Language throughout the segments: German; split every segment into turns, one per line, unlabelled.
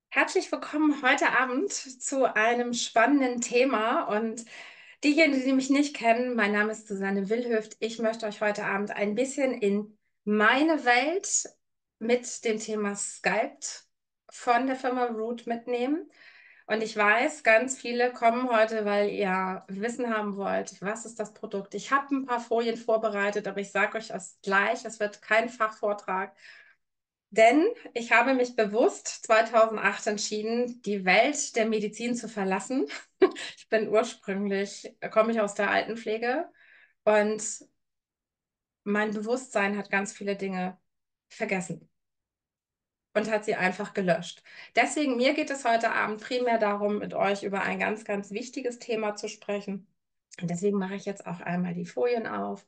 Herzlich willkommen heute Abend zu einem spannenden Thema. Und diejenigen, die mich nicht kennen, mein Name ist Susanne Willhöft. Ich möchte euch heute Abend ein bisschen in meine Welt mit dem Thema Sculpt von der Firma Root mitnehmen. Und ich weiß, ganz viele kommen heute, weil ihr Wissen haben wollt, was ist das Produkt. Ich habe ein paar Folien vorbereitet, aber ich sage euch das gleich, es wird kein Fachvortrag. Denn ich habe mich bewusst 2008 entschieden, die Welt der Medizin zu verlassen. Ich bin ursprünglich, komme ich aus der Altenpflege und mein Bewusstsein hat ganz viele Dinge vergessen und hat sie einfach gelöscht. Deswegen, mir geht es heute Abend primär darum, mit euch über ein ganz, ganz wichtiges Thema zu sprechen. Und deswegen mache ich jetzt auch einmal die Folien auf.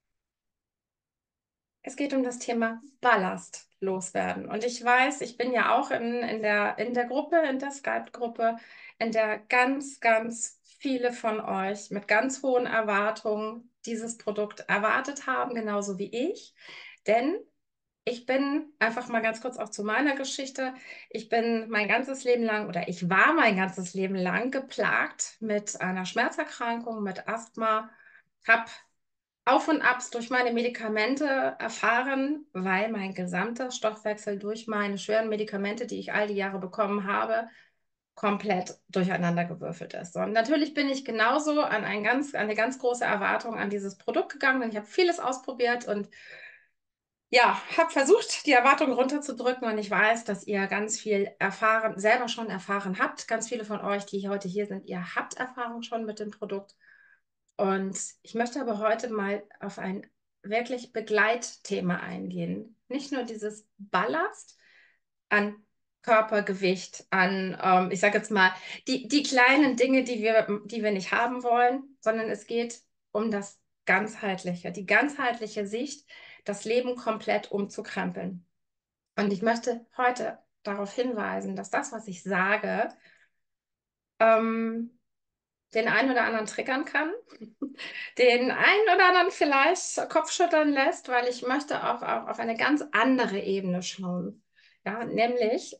Es geht um das Thema Ballast loswerden. Und ich weiß, ich bin ja auch in der Gruppe, in der Skype-Gruppe, in der ganz, ganz viele von euch mit ganz hohen Erwartungen dieses Produkt erwartet haben, genauso wie ich. Denn ich bin einfach mal ganz kurz auch zu meiner Geschichte. Ich bin mein ganzes Leben lang oder ich war mein ganzes Leben lang geplagt mit einer Schmerzerkrankung, mit Asthma, habe auf und Abs durch meine Medikamente erfahren, weil mein gesamter Stoffwechsel durch meine schweren Medikamente, die ich all die Jahre bekommen habe, komplett durcheinandergewürfelt ist. Und natürlich bin ich genauso an eine ganz große Erwartung an dieses Produkt gegangen, und ich habe vieles ausprobiert und ja, habe versucht, die Erwartungen runterzudrücken, und ich weiß, dass ihr ganz viel erfahren, selber schon erfahren habt. Ganz viele von euch, die heute hier sind, ihr habt Erfahrung schon mit dem Produkt. Und ich möchte aber heute mal auf ein wirklich Begleitthema eingehen. Nicht nur dieses Ballast an Körpergewicht, an, ich sage jetzt mal, die kleinen Dinge, die wir nicht haben wollen, sondern es geht um das Ganzheitliche, die ganzheitliche Sicht, das Leben komplett umzukrempeln. Und ich möchte heute darauf hinweisen, dass das, was ich sage, ähm, den einen oder anderen triggern kann, den einen oder anderen vielleicht Kopfschütteln lässt, weil ich möchte auch auf eine ganz andere Ebene schauen. Ja, nämlich,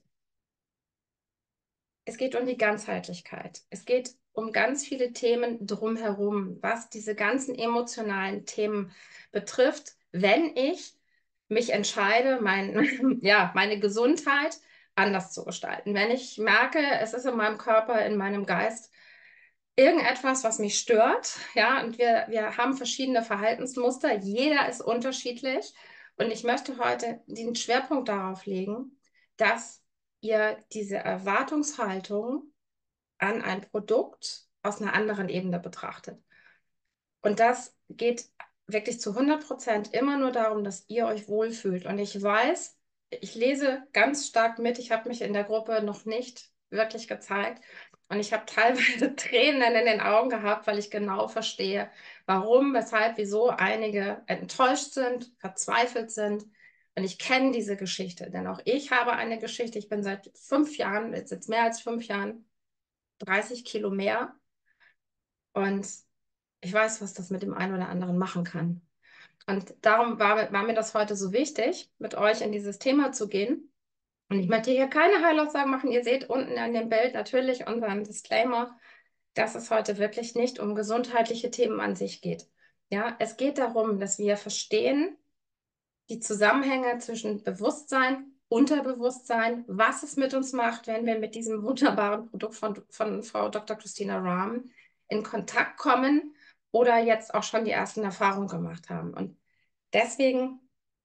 es geht um die Ganzheitlichkeit. Es geht um ganz viele Themen drumherum, was diese ganzen emotionalen Themen betrifft, wenn ich mich entscheide, ja, meine Gesundheit anders zu gestalten. Wenn ich merke, es ist in meinem Körper, in meinem Geist irgendetwas, was mich stört, ja, und wir haben verschiedene Verhaltensmuster, jeder ist unterschiedlich, und ich möchte heute den Schwerpunkt darauf legen, dass ihr diese Erwartungshaltung an ein Produkt aus einer anderen Ebene betrachtet. Und das geht wirklich zu 100% immer nur darum, dass ihr euch wohlfühlt. Und ich weiß, ich lese ganz stark mit. Ich habe mich in der Gruppe noch nicht wirklich gezeigt. Und ich habe teilweise Tränen in den Augen gehabt, weil ich genau verstehe, warum, weshalb, wieso einige enttäuscht sind, verzweifelt sind. Und ich kenne diese Geschichte, denn auch ich habe eine Geschichte. Ich bin seit 5 Jahren, jetzt mehr als 5 Jahren, 30 Kilo mehr. Und ich weiß, was das mit dem einen oder anderen machen kann. Und darum war mir das heute so wichtig, mit euch in dieses Thema zu gehen. Und ich möchte hier keine Heilaussagen machen. Ihr seht unten an dem Bild natürlich unseren Disclaimer, dass es heute wirklich nicht um gesundheitliche Themen an sich geht. Ja, es geht darum, dass wir verstehen die Zusammenhänge zwischen Bewusstsein, Unterbewusstsein, was es mit uns macht, wenn wir mit diesem wunderbaren Produkt von Frau Dr. Christina Rahm in Kontakt kommen oder jetzt auch schon die ersten Erfahrungen gemacht haben. Und deswegen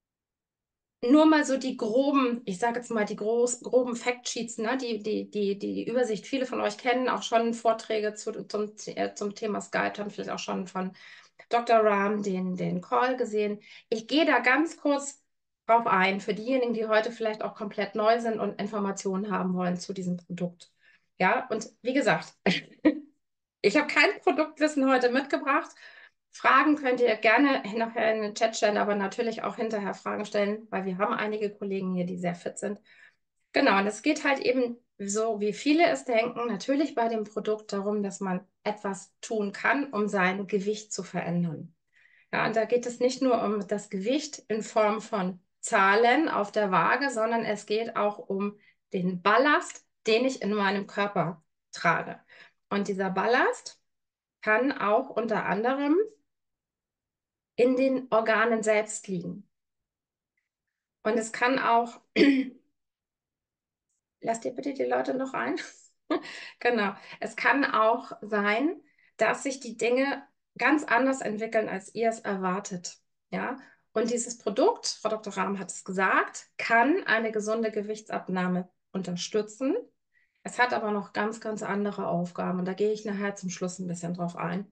nur mal so die groben, ich sage jetzt mal die groben Factsheets, ne, die Übersicht. Viele von euch kennen auch schon Vorträge zum Thema Skype, haben vielleicht auch schon von Dr. Rahm den Call gesehen. Ich gehe da ganz kurz drauf ein, für diejenigen, die heute vielleicht auch komplett neu sind und Informationen haben wollen zu diesem Produkt. Ja, und wie gesagt, ich habe kein Produktwissen heute mitgebracht. Fragen könnt ihr gerne nachher in den Chat stellen, aber natürlich auch hinterher Fragen stellen, weil wir haben einige Kollegen hier, die sehr fit sind. Genau, und es geht halt eben so, wie viele es denken, natürlich bei dem Produkt darum, dass man etwas tun kann, um sein Gewicht zu verändern. Ja, und da geht es nicht nur um das Gewicht in Form von Zahlen auf der Waage, sondern es geht auch um den Ballast, den ich in meinem Körper trage. Und dieser Ballast kann auch unter anderem in den Organen selbst liegen. Und es kann auch, lasst ihr bitte die Leute noch ein? Genau. Es kann auch sein, dass sich die Dinge ganz anders entwickeln, als ihr es erwartet. Ja? Und dieses Produkt, Frau Dr. Rahm hat es gesagt, kann eine gesunde Gewichtsabnahme unterstützen. Es hat aber noch ganz, ganz andere Aufgaben. Und da gehe ich nachher zum Schluss ein bisschen drauf ein.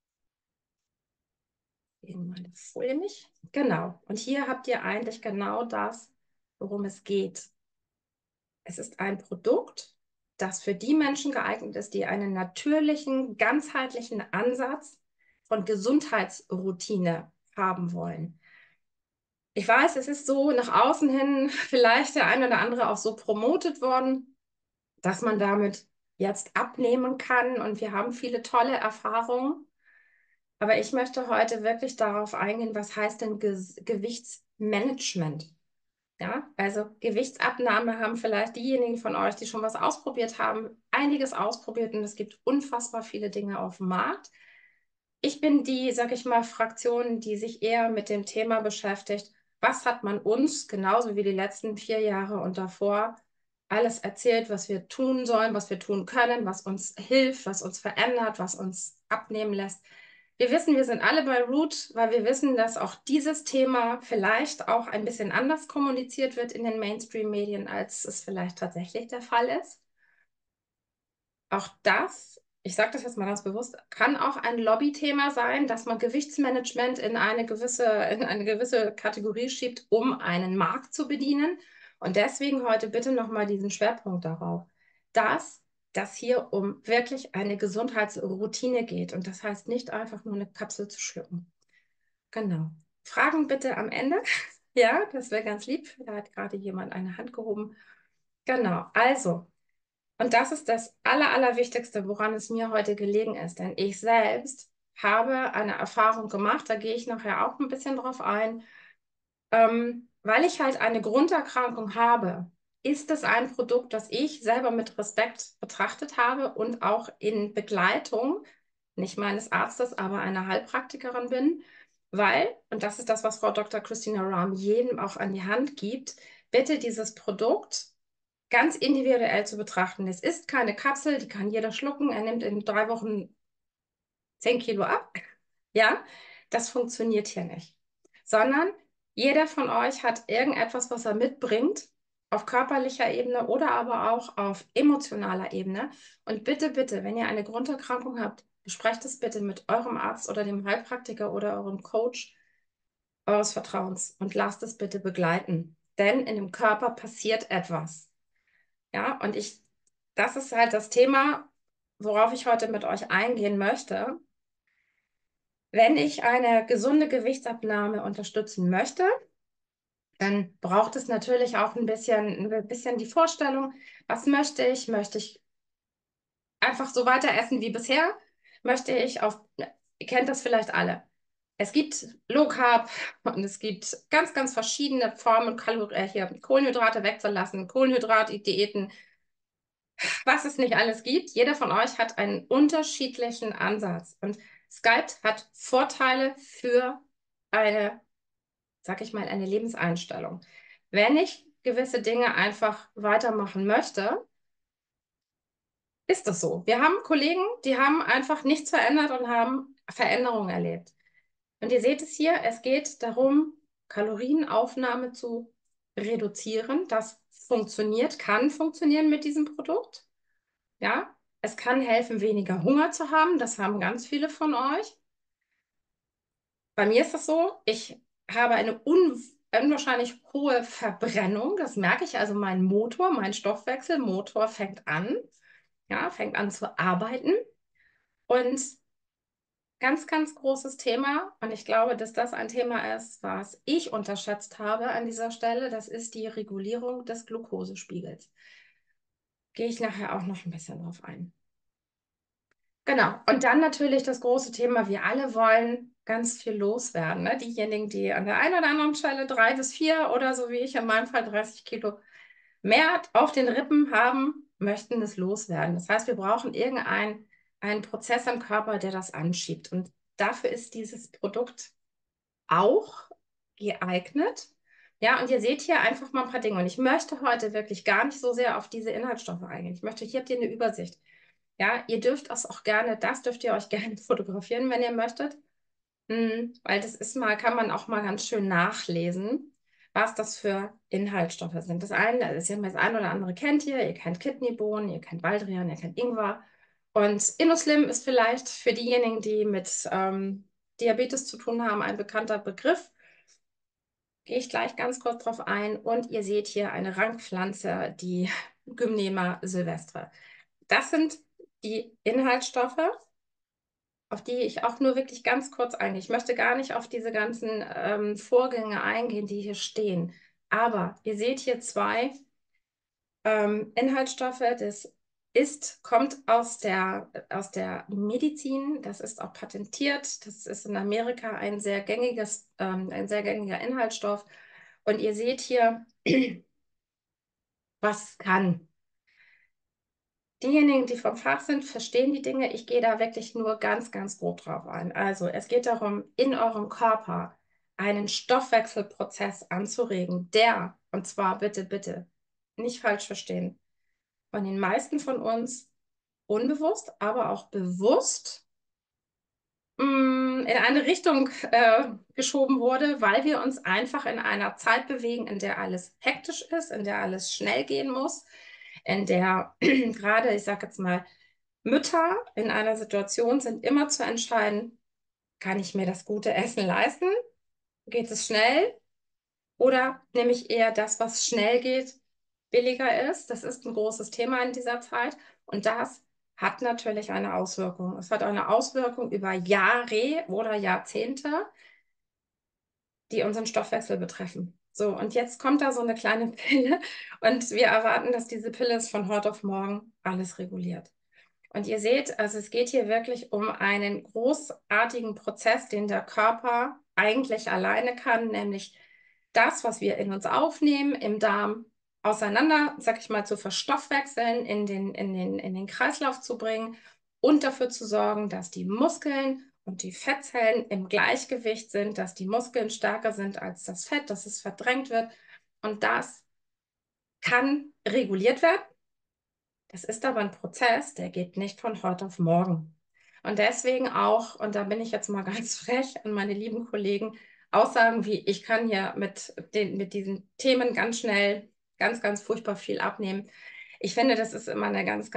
In meine Folie nicht. Genau. Und hier habt ihr eigentlich genau das, worum es geht. Es ist ein Produkt, das für die Menschen geeignet ist, die einen natürlichen, ganzheitlichen Ansatz von Gesundheitsroutine haben wollen. Ich weiß, es ist so nach außen hin vielleicht der eine oder andere auch so promotet worden, dass man damit jetzt abnehmen kann und wir haben viele tolle Erfahrungen. Aber ich möchte heute wirklich darauf eingehen, was heißt denn Gewichtsmanagement? Ja, also Gewichtsabnahme haben vielleicht diejenigen von euch, die schon was ausprobiert haben, einiges ausprobiert und es gibt unfassbar viele Dinge auf dem Markt. Ich bin die, sag ich mal, Fraktion, die sich eher mit dem Thema beschäftigt. Was hat man uns, genauso wie die letzten 4 Jahre und davor, alles erzählt, was wir tun sollen, was wir tun können, was uns hilft, was uns verändert, was uns abnehmen lässt. Wir wissen, wir sind alle bei Root, weil wir wissen, dass auch dieses Thema vielleicht auch ein bisschen anders kommuniziert wird in den Mainstream-Medien, als es vielleicht tatsächlich der Fall ist. Auch das, ich sage das jetzt mal ganz bewusst, kann auch ein Lobbythema sein, dass man Gewichtsmanagement in eine gewisse Kategorie schiebt, um einen Markt zu bedienen. Und deswegen heute bitte nochmal diesen Schwerpunkt darauf, dass das hier um wirklich eine Gesundheitsroutine geht. Und das heißt nicht einfach nur eine Kapsel zu schlucken. Genau. Fragen bitte am Ende. Ja, das wäre ganz lieb. Da hat gerade jemand eine Hand gehoben. Genau. Also. Und das ist das Allerwichtigste, woran es mir heute gelegen ist. Denn ich selbst habe eine Erfahrung gemacht, da gehe ich nachher auch ein bisschen drauf ein. Weil ich halt eine Grunderkrankung habe, ist es ein Produkt, das ich selber mit Respekt betrachtet habe und auch in Begleitung, nicht meines Arztes, aber einer Heilpraktikerin bin, weil, und das ist das, was Frau Dr. Christina Rahm jedem auch an die Hand gibt, bitte dieses Produkt ganz individuell zu betrachten. Es ist keine Kapsel, die kann jeder schlucken. Er nimmt in 3 Wochen 10 Kilo ab. Ja, das funktioniert hier nicht. Sondern jeder von euch hat irgendetwas, was er mitbringt, auf körperlicher Ebene oder aber auch auf emotionaler Ebene. Und bitte, bitte, wenn ihr eine Grunderkrankung habt, besprecht es bitte mit eurem Arzt oder dem Heilpraktiker oder eurem Coach eures Vertrauens und lasst es bitte begleiten. Denn in dem Körper passiert etwas. Ja, und das ist halt das Thema, worauf ich heute mit euch eingehen möchte. Wenn ich eine gesunde Gewichtsabnahme unterstützen möchte, dann braucht es natürlich auch ein bisschen die Vorstellung, was möchte ich? Möchte ich einfach so weiter essen wie bisher? Möchte ich ihr kennt das vielleicht alle. Es gibt Low Carb und es gibt ganz, ganz verschiedene Formen, Kohlenhydrate wegzulassen, Kohlenhydratdiäten, was es nicht alles gibt. Jeder von euch hat einen unterschiedlichen Ansatz. Und Skype hat Vorteile für eine, sag ich mal, eine Lebenseinstellung. Wenn ich gewisse Dinge einfach weitermachen möchte, ist das so. Wir haben Kollegen, die haben einfach nichts verändert und haben Veränderungen erlebt. Und ihr seht es hier, es geht darum, Kalorienaufnahme zu reduzieren. Das funktioniert, kann funktionieren mit diesem Produkt. Ja, es kann helfen, weniger Hunger zu haben. Das haben ganz viele von euch. Bei mir ist das so, ich habe eine unwahrscheinlich hohe Verbrennung. Das merke ich also, mein Stoffwechselmotor fängt an, ja, fängt an zu arbeiten. Und ganz, ganz großes Thema, und ich glaube, dass das ein Thema ist, was ich unterschätzt habe an dieser Stelle, das ist die Regulierung des Glukosespiegels. Gehe ich nachher auch noch ein bisschen drauf ein. Genau. Und dann natürlich das große Thema, wir alle wollen ganz viel loswerden. Ne? Diejenigen, die an der einen oder anderen Stelle 3 bis 4 oder so wie ich in meinem Fall 30 Kilo mehr auf den Rippen haben, möchten es loswerden. Das heißt, wir brauchen einen Prozess im Körper, der das anschiebt. Und dafür ist dieses Produkt auch geeignet. Ja, und ihr seht hier einfach mal ein paar Dinge. Und ich möchte heute wirklich gar nicht so sehr auf diese Inhaltsstoffe eingehen. Hier habt ihr eine Übersicht. Ja, ihr dürft das dürft ihr euch gerne fotografieren, wenn ihr möchtet. Weil kann man auch mal ganz schön nachlesen, was das für Inhaltsstoffe sind. Das eine oder andere kennt ihr. Ihr kennt Kidneybohnen, ihr kennt Baldrian, ihr kennt Ingwer. Und Innoslim ist vielleicht für diejenigen, die mit Diabetes zu tun haben, ein bekannter Begriff. Gehe ich gleich ganz kurz drauf ein. Und ihr seht hier eine Rankpflanze, die Gymnema sylvestre. Das sind die Inhaltsstoffe, auf die ich auch nur wirklich ganz kurz eingehe. Ich möchte gar nicht auf diese ganzen Vorgänge eingehen, die hier stehen. Aber ihr seht hier zwei Inhaltsstoffe. Kommt aus der Medizin. Das ist auch patentiert. Das ist in Amerika ein sehr gängiger Inhaltsstoff. Und ihr seht hier, was es kann. Diejenigen, die vom Fach sind, verstehen die Dinge. Ich gehe da wirklich nur ganz, ganz grob drauf ein. Also, es geht darum, in eurem Körper einen Stoffwechselprozess anzuregen, und zwar bitte, bitte, nicht falsch verstehen, von den meisten von uns unbewusst, aber auch bewusst in eine Richtung geschoben wurde, weil wir uns einfach in einer Zeit bewegen, in der alles hektisch ist, in der alles schnell gehen muss, in der gerade, ich sage jetzt mal, Mütter in einer Situation sind, immer zu entscheiden, kann ich mir das gute Essen leisten? Geht es schnell? Oder nehme ich eher das, was schnell geht, billiger ist? Das ist ein großes Thema in dieser Zeit. Und das hat natürlich eine Auswirkung. Es hat eine Auswirkung über Jahre oder Jahrzehnte, die unseren Stoffwechsel betreffen. So, und jetzt kommt da so eine kleine Pille und wir erwarten, dass diese Pille es von heute auf morgen alles reguliert. Und ihr seht, also es geht hier wirklich um einen großartigen Prozess, den der Körper eigentlich alleine kann, nämlich das, was wir in uns aufnehmen, im Darm auseinander, sag ich mal, zu verstoffwechseln, in den Kreislauf zu bringen und dafür zu sorgen, dass die Muskeln und die Fettzellen im Gleichgewicht sind, dass die Muskeln stärker sind als das Fett, dass es verdrängt wird. Und das kann reguliert werden. Das ist aber ein Prozess, der geht nicht von heute auf morgen. Und deswegen auch, und da bin ich jetzt mal ganz frech an meine lieben Kollegen, Aussagen wie, ich kann hier mit diesen Themen ganz schnell, ganz, ganz furchtbar viel abnehmen. Ich finde, das ist immer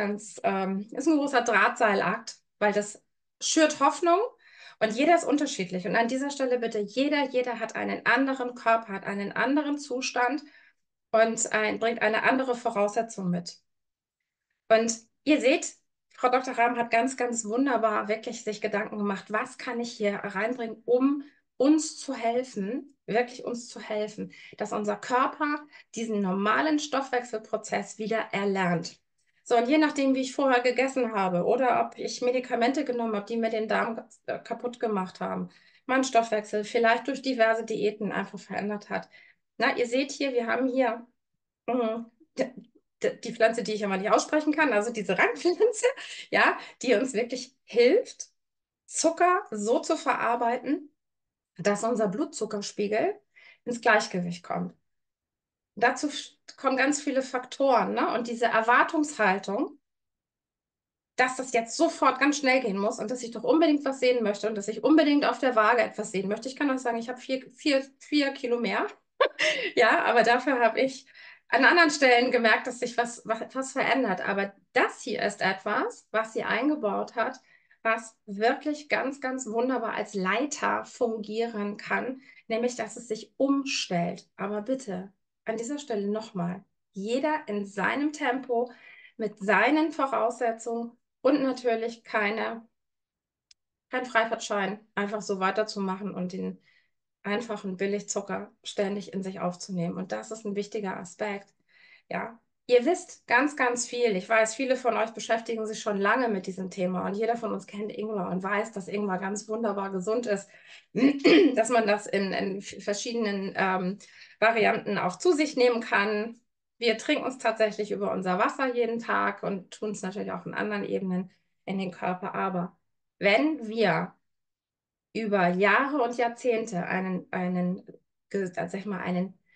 ist ein großer Drahtseilakt, weil das schürt Hoffnung und jeder ist unterschiedlich. Und an dieser Stelle bitte, jeder hat einen anderen Körper, hat einen anderen Zustand und bringt eine andere Voraussetzung mit. Und ihr seht, Frau Dr. Rahm hat ganz, ganz wunderbar wirklich sich Gedanken gemacht, was kann ich hier reinbringen, um uns zu helfen, wirklich uns zu helfen, dass unser Körper diesen normalen Stoffwechselprozess wieder erlernt. So, und je nachdem, wie ich vorher gegessen habe oder ob ich Medikamente genommen habe, die mir den Darm kaputt gemacht haben, mein Stoffwechsel vielleicht durch diverse Diäten einfach verändert hat. Na, ihr seht hier, wir haben hier mh, die Pflanze, die ich aber nicht aussprechen kann, also diese Rangpflanze, ja, die uns wirklich hilft, Zucker so zu verarbeiten, dass unser Blutzuckerspiegel ins Gleichgewicht kommt. Dazu kommen ganz viele Faktoren, ne? Und diese Erwartungshaltung, dass das jetzt sofort ganz schnell gehen muss und dass ich doch unbedingt was sehen möchte und dass ich unbedingt auf der Waage etwas sehen möchte. Ich kann euch sagen, ich habe 4 Kilo mehr. Ja, aber dafür habe ich an anderen Stellen gemerkt, dass sich was verändert. Aber das hier ist etwas, was sie eingebaut hat, was wirklich ganz, ganz wunderbar als Leiter fungieren kann, nämlich dass es sich umstellt. Aber bitte, an dieser Stelle nochmal, jeder in seinem Tempo, mit seinen Voraussetzungen und natürlich kein Freifahrtschein, einfach so weiterzumachen und den einfachen Billigzucker ständig in sich aufzunehmen. Und das ist ein wichtiger Aspekt. Ja, ihr wisst ganz, ganz viel. Ich weiß, viele von euch beschäftigen sich schon lange mit diesem Thema und jeder von uns kennt Ingwer und weiß, dass Ingwer ganz wunderbar gesund ist, dass man das in verschiedenen Varianten auch zu sich nehmen kann. Wir trinken es tatsächlich über unser Wasser jeden Tag und tun es natürlich auch in anderen Ebenen in den Körper. Aber wenn wir über Jahre und Jahrzehnte sag ich mal,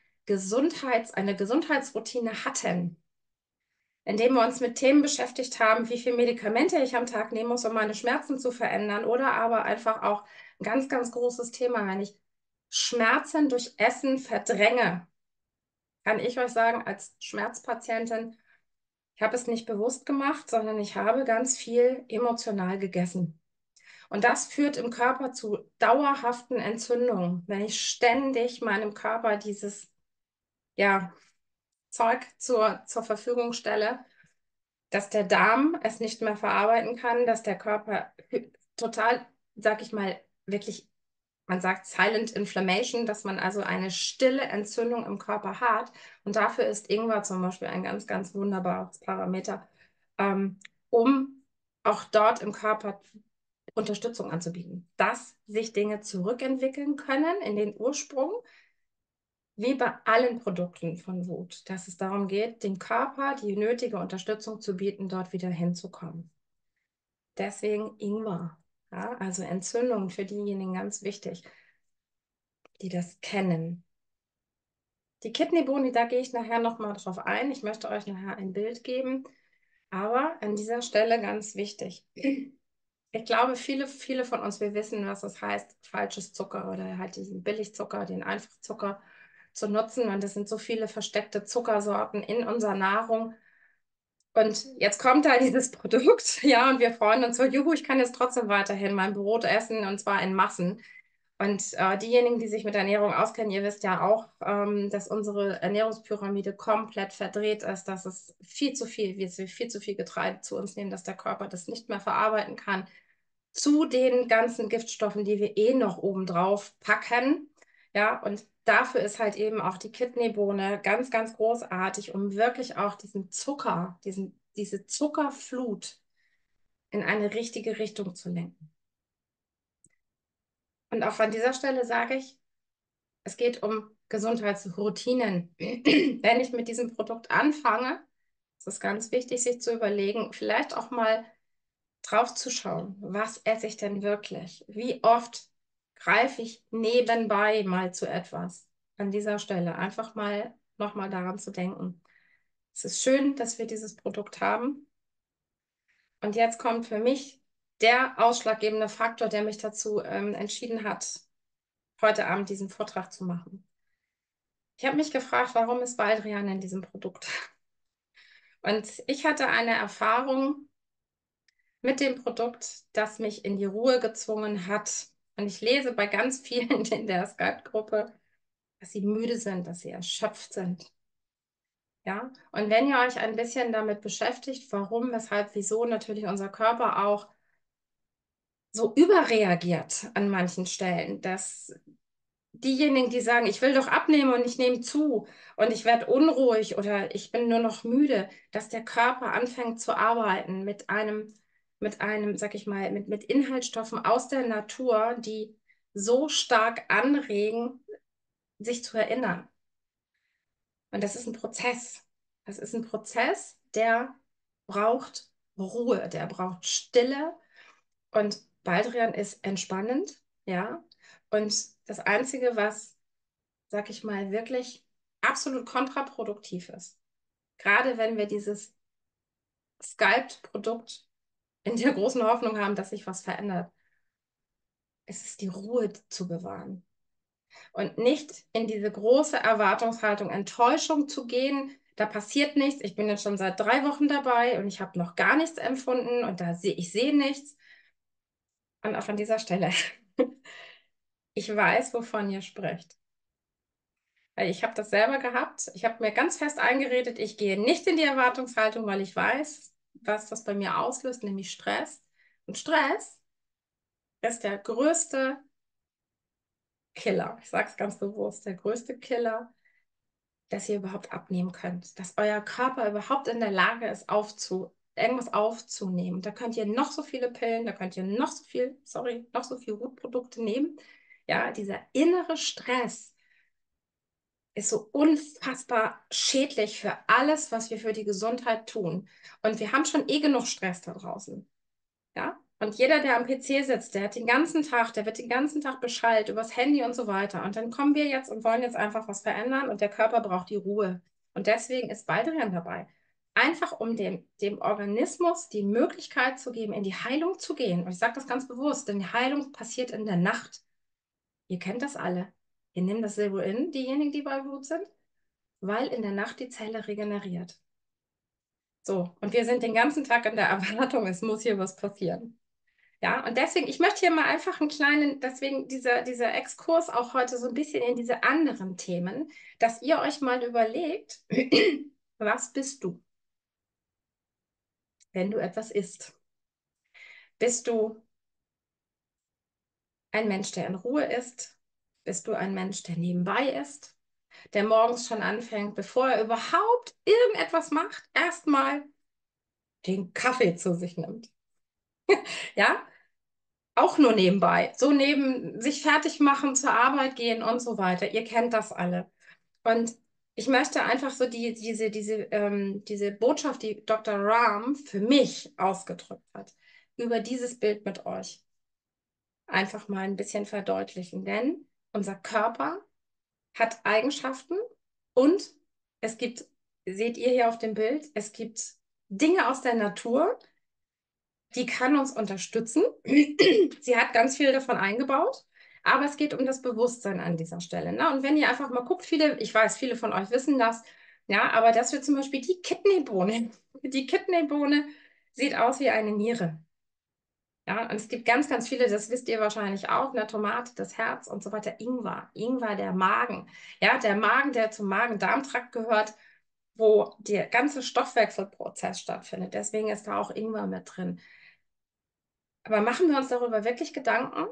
eine Gesundheitsroutine hatten, indem wir uns mit Themen beschäftigt haben, wie viele Medikamente ich am Tag nehmen muss, um meine Schmerzen zu verändern, oder aber einfach auch ein ganz, ganz großes Thema, wenn ich Schmerzen durch Essen verdränge, kann ich euch sagen, als Schmerzpatientin, ich habe es nicht bewusst gemacht, sondern ich habe ganz viel emotional gegessen. Und das führt im Körper zu dauerhaften Entzündungen. Wenn ich ständig meinem Körper dieses, ja, Zeug zur Verfügung stelle, dass der Darm es nicht mehr verarbeiten kann, dass der Körper total, sag ich mal, wirklich, man sagt Silent Inflammation, dass man also eine stille Entzündung im Körper hat. Und dafür ist Ingwer zum Beispiel ein ganz, ganz wunderbares Parameter, ähm, um auch dort im Körper Unterstützung anzubieten, dass sich Dinge zurückentwickeln können in den Ursprung, wie bei allen Produkten von Wut, dass es darum geht, dem Körper die nötige Unterstützung zu bieten, dort wieder hinzukommen. Deswegen Ingwer, ja, also Entzündung für diejenigen ganz wichtig, die das kennen. Die Kidneyboni, da gehe ich nachher nochmal drauf ein. Ich möchte euch nachher ein Bild geben, aber an dieser Stelle ganz wichtig. Ich glaube, viele von uns, wir wissen, was es heißt, falsches Zucker oder halt diesen Billigzucker, den Einfachzucker zu nutzen. Und es sind so viele versteckte Zuckersorten in unserer Nahrung. Und jetzt kommt da dieses Produkt, ja, und wir freuen uns so, juhu, ich kann jetzt trotzdem weiterhin mein Brot essen und zwar in Massen. Und diejenigen, die sich mit Ernährung auskennen, ihr wisst ja auch, dass unsere Ernährungspyramide komplett verdreht ist, dass es viel zu viel, wir viel zu viel Getreide zu uns nehmen, dass der Körper das nicht mehr verarbeiten kann zu den ganzen Giftstoffen, die wir eh noch oben drauf packen. Ja, und dafür ist halt eben auch die Kidneybohne ganz, ganz großartig, um wirklich auch diesen Zucker, diese Zuckerflut in eine richtige Richtung zu lenken. Und auch an dieser Stelle sage ich, es geht um Gesundheitsroutinen. Wenn ich mit diesem Produkt anfange, ist es ganz wichtig, sich zu überlegen, vielleicht auch mal drauf zu schauen, was esse ich denn wirklich? Wie oft greife ich nebenbei mal zu etwas? An dieser Stelle einfach mal nochmal daran zu denken. Es ist schön, dass wir dieses Produkt haben. Und jetzt kommt für mich der ausschlaggebende Faktor, der mich dazu entschieden hat, heute Abend diesen Vortrag zu machen. Ich habe mich gefragt, warum ist Baldrian in diesem Produkt? Und ich hatte eine Erfahrung mit dem Produkt, das mich in die Ruhe gezwungen hat. Und ich lese bei ganz vielen in der Skype-Gruppe, dass sie müde sind, dass sie erschöpft sind. Ja, und wenn ihr euch ein bisschen damit beschäftigt, warum, weshalb, wieso natürlich unser Körper auch so überreagiert an manchen Stellen, dass diejenigen, die sagen, ich will doch abnehmen und ich nehme zu und ich werde unruhig oder ich bin nur noch müde, dass der Körper anfängt zu arbeiten mit einem, sag ich mal, mit Inhaltsstoffen aus der Natur, die so stark anregen, sich zu erinnern. Und das ist ein Prozess. Das ist ein Prozess, der braucht Ruhe, der braucht Stille und Baldrian ist entspannend, ja. Und das Einzige, was sag ich mal, wirklich absolut kontraproduktiv ist. Gerade wenn wir dieses Sculpt-Produkt in der großen Hoffnung haben, dass sich was verändert, ist es die Ruhe zu bewahren und nicht in diese große Erwartungshaltung, Enttäuschung zu gehen. Da passiert nichts. Ich bin jetzt schon seit 3 Wochen dabei und ich habe noch gar nichts empfunden und ich sehe nichts. Und auch an dieser Stelle, ich weiß, wovon ihr sprecht. Weil ich habe das selber gehabt. Ich habe mir ganz fest eingeredet, ich gehe nicht in die Erwartungshaltung, weil ich weiß, was das bei mir auslöst, nämlich Stress. Und Stress ist der größte Killer. Ich sage es ganz bewusst, der größte Killer, dass ihr überhaupt abnehmen könnt. Dass euer Körper überhaupt in der Lage ist, irgendwas aufzunehmen. Da könnt ihr noch so viele Pillen, da könnt ihr noch so viel Hutprodukte nehmen. Ja, dieser innere Stress ist so unfassbar schädlich für alles, was wir für die Gesundheit tun. Und wir haben schon eh genug Stress da draußen. Ja? Und jeder, der am PC sitzt, der hat den ganzen Tag, der wird den ganzen Tag beschallt übers Handy und so weiter. Und dann kommen wir jetzt und wollen jetzt einfach was verändern und der Körper braucht die Ruhe. Und deswegen ist Baldrian dabei. Einfach um dem Organismus die Möglichkeit zu geben, in die Heilung zu gehen. Und ich sage das ganz bewusst, denn die Heilung passiert in der Nacht. Ihr kennt das alle. Ihr nehmt das Seroin, diejenigen, die bei Blut sind, weil in der Nacht die Zelle regeneriert. So, und wir sind den ganzen Tag in der Erwartung, es muss hier was passieren. Ja, und deswegen, ich möchte hier mal einfach einen kleinen, deswegen dieser Exkurs auch heute so ein bisschen in diese anderen Themen, dass ihr euch mal überlegt, was bist du, wenn du etwas isst? Bist du ein Mensch, der in Ruhe isst? Bist du ein Mensch, der nebenbei isst? Der morgens schon anfängt, bevor er überhaupt irgendetwas macht, erstmal den Kaffee zu sich nimmt? Ja, auch nur nebenbei. So neben sich fertig machen, zur Arbeit gehen und so weiter. Ihr kennt das alle. Und ich möchte einfach so diese Botschaft, die Dr. Rahm für mich ausgedrückt hat, über dieses Bild mit euch einfach mal ein bisschen verdeutlichen. Denn unser Körper hat Eigenschaften und es gibt, seht ihr hier auf dem Bild, es gibt Dinge aus der Natur, die kann uns unterstützen. Sie hat ganz viel davon eingebaut, aber es geht um das Bewusstsein an dieser Stelle. Ne? Und wenn ihr einfach mal guckt, ich weiß, viele von euch wissen das, ja, aber dass wir zum Beispiel die Kidneybohne sieht aus wie eine Niere. Ja, und es gibt ganz, ganz viele, das wisst ihr wahrscheinlich auch, eine Tomate, das Herz und so weiter, Ingwer, der Magen. Ja, der Magen, der zum Magen-Darm-Trakt gehört, wo der ganze Stoffwechselprozess stattfindet. Deswegen ist da auch Ingwer mit drin. Aber machen wir uns darüber wirklich Gedanken,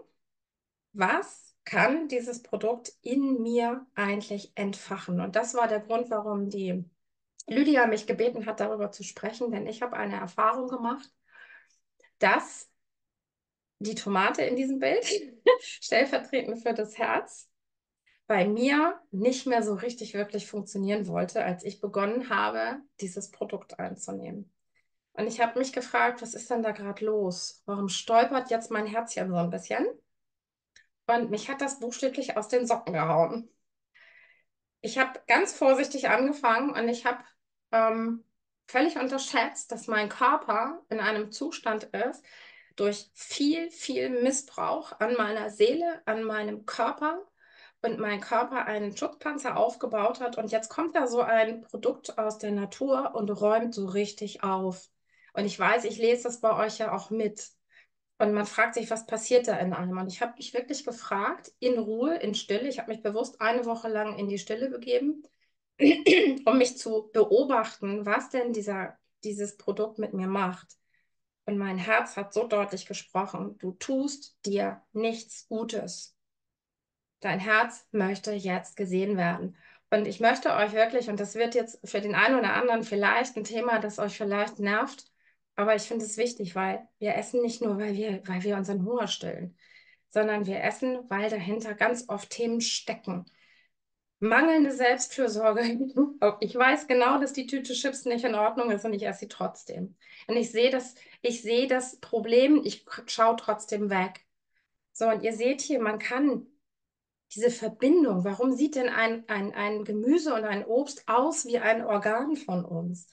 was kann dieses Produkt in mir eigentlich entfachen? Und das war der Grund, warum die Lydia mich gebeten hat, darüber zu sprechen, denn ich habe eine Erfahrung gemacht, dass die Tomate in diesem Bild, stellvertretend für das Herz, bei mir nicht mehr so richtig wirklich funktionieren wollte, als ich begonnen habe, dieses Produkt einzunehmen. Und ich habe mich gefragt, was ist denn da gerade los? Warum stolpert jetzt mein Herzchen so ein bisschen? Und mich hat das buchstäblich aus den Socken gehauen. Ich habe ganz vorsichtig angefangen und ich habe völlig unterschätzt, dass mein Körper in einem Zustand ist, durch viel, viel Missbrauch an meiner Seele, an meinem Körper und mein Körper einen Schutzpanzer aufgebaut hat. Und jetzt kommt da so ein Produkt aus der Natur und räumt so richtig auf. Und ich weiß, ich lese das bei euch ja auch mit. Und man fragt sich, was passiert da in einem? Und ich habe mich wirklich gefragt, in Ruhe, in Stille. Ich habe mich bewusst eine Woche lang in die Stille begeben, um mich zu beobachten, was denn dieses Produkt mit mir macht. Und mein Herz hat so deutlich gesprochen, du tust dir nichts Gutes. Dein Herz möchte jetzt gesehen werden. Und ich möchte euch wirklich, und das wird jetzt für den einen oder anderen vielleicht ein Thema, das euch vielleicht nervt, aber ich finde es wichtig, weil wir essen nicht nur, weil wir unseren Hunger stillen, sondern wir essen, weil dahinter ganz oft Themen stecken. Mangelnde Selbstfürsorge. Ich weiß genau, dass die Tüte Chips nicht in Ordnung ist und ich esse sie trotzdem. Und ich sehe das Problem, ich schaue trotzdem weg. So, und ihr seht hier, man kann diese Verbindung, warum sieht denn ein Gemüse und ein Obst aus wie ein Organ von uns?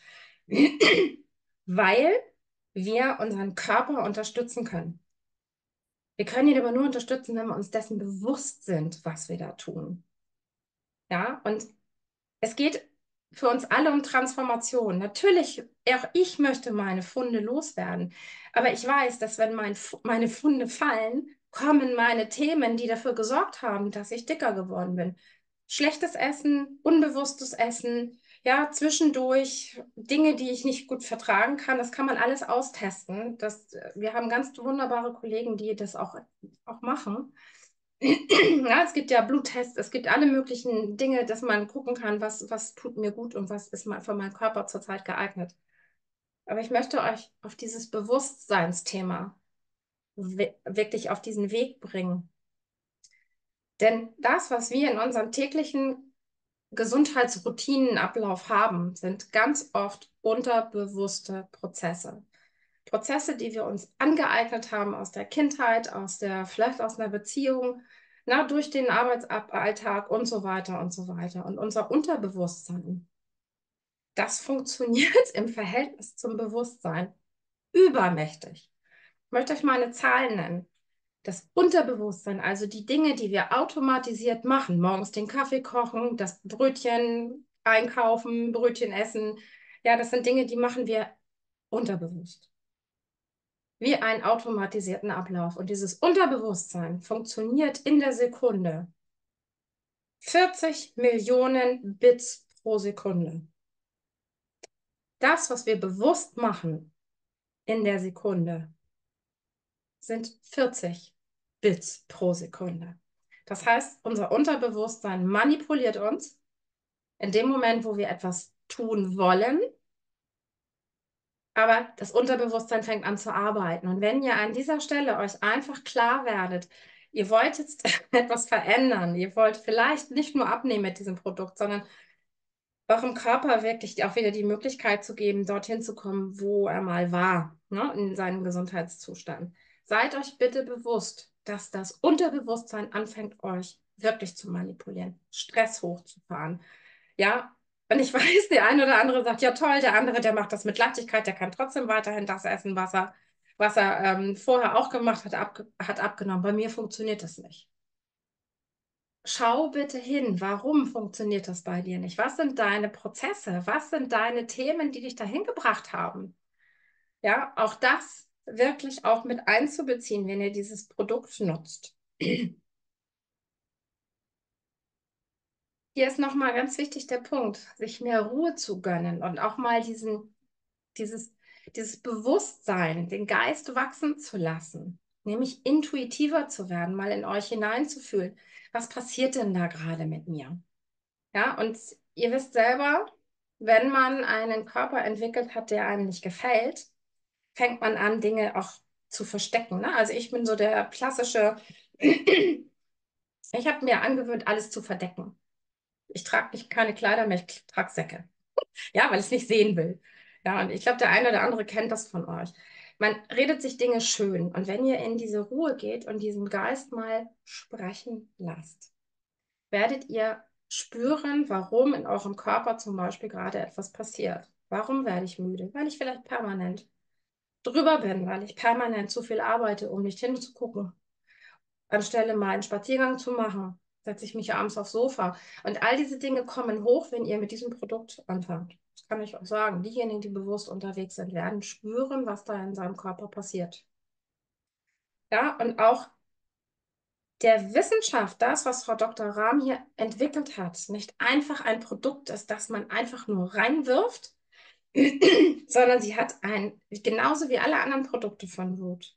Weil wir unseren Körper unterstützen können. Wir können ihn aber nur unterstützen, wenn wir uns dessen bewusst sind, was wir da tun. Ja, und es geht für uns alle um Transformation. Natürlich, auch ich möchte meine Funde loswerden. Aber ich weiß, dass wenn meine Funde fallen, kommen meine Themen, die dafür gesorgt haben, dass ich dicker geworden bin. Schlechtes Essen, unbewusstes Essen, ja, zwischendurch Dinge, die ich nicht gut vertragen kann. Das kann man alles austesten. Wir haben ganz wunderbare Kollegen, die das auch machen. Ja, es gibt ja Bluttests, es gibt alle möglichen Dinge, dass man gucken kann, was tut mir gut und was ist für meinen Körper zurzeit geeignet. Aber ich möchte euch auf dieses Bewusstseinsthema wirklich auf diesen Weg bringen. Denn das, was wir in unserem täglichen Gesundheitsroutinenablauf haben, sind ganz oft unterbewusste Prozesse. Prozesse, die wir uns angeeignet haben aus der Kindheit, vielleicht aus einer Beziehung, na, durch den Arbeitsalltag und so weiter und so weiter. Und unser Unterbewusstsein, das funktioniert im Verhältnis zum Bewusstsein übermächtig. Ich möchte euch mal eine Zahl nennen. Das Unterbewusstsein, also die Dinge, die wir automatisiert machen, morgens den Kaffee kochen, das Brötchen einkaufen, Brötchen essen, ja, das sind Dinge, die machen wir unterbewusst, wie einen automatisierten Ablauf. Und dieses Unterbewusstsein funktioniert in der Sekunde 40 Millionen Bits pro Sekunde. Das, was wir bewusst machen in der Sekunde, sind 40 Bits pro Sekunde. Das heißt, unser Unterbewusstsein manipuliert uns in dem Moment, wo wir etwas tun wollen, aber das Unterbewusstsein fängt an zu arbeiten. Und wenn ihr an dieser Stelle euch einfach klar werdet, ihr wollt jetzt etwas verändern, ihr wollt vielleicht nicht nur abnehmen mit diesem Produkt, sondern eurem Körper wirklich auch wieder die Möglichkeit zu geben, dorthin zu kommen, wo er mal war, ne, in seinem Gesundheitszustand. Seid euch bitte bewusst, dass das Unterbewusstsein anfängt, euch wirklich zu manipulieren, Stress hochzufahren. Ja, und ich weiß, der eine oder andere sagt, ja toll, der andere, der macht das mit Leichtigkeit, der kann trotzdem weiterhin das essen, was er vorher auch gemacht hat, hat abgenommen. Bei mir funktioniert das nicht. Schau bitte hin, warum funktioniert das bei dir nicht? Was sind deine Prozesse? Was sind deine Themen, die dich dahin gebracht haben? Ja, auch das wirklich auch mit einzubeziehen, wenn ihr dieses Produkt nutzt. Hier ist nochmal ganz wichtig der Punkt, sich mehr Ruhe zu gönnen und auch mal dieses, dieses Bewusstsein, den Geist wachsen zu lassen, nämlich intuitiver zu werden, mal in euch hineinzufühlen. Was passiert denn da gerade mit mir? Ja, und ihr wisst selber, wenn man einen Körper entwickelt hat, der einem nicht gefällt, fängt man an, Dinge auch zu verstecken. Ne? Also ich bin so der klassische, ich habe mir angewöhnt, alles zu verdecken. Ich trage nicht keine Kleider mehr, ich trage Säcke. Ja, weil ich es nicht sehen will. Ja, und ich glaube, der eine oder andere kennt das von euch. Man redet sich Dinge schön. Und wenn ihr in diese Ruhe geht und diesen Geist mal sprechen lasst, werdet ihr spüren, warum in eurem Körper zum Beispiel gerade etwas passiert. Warum werde ich müde? Weil ich vielleicht permanent drüber bin, weil ich permanent zu viel arbeite, um nicht hinzugucken. Anstelle mal einen Spaziergang zu machen, setze ich mich abends aufs Sofa. Und all diese Dinge kommen hoch, wenn ihr mit diesem Produkt anfangt. Das kann ich euch sagen. Diejenigen, die bewusst unterwegs sind, werden spüren, was da in seinem Körper passiert. Ja, und auch der Wissenschaft, das, was Frau Dr. Rahm hier entwickelt hat, nicht einfach ein Produkt ist, das man einfach nur reinwirft, sondern sie hat genauso wie alle anderen Produkte von Root,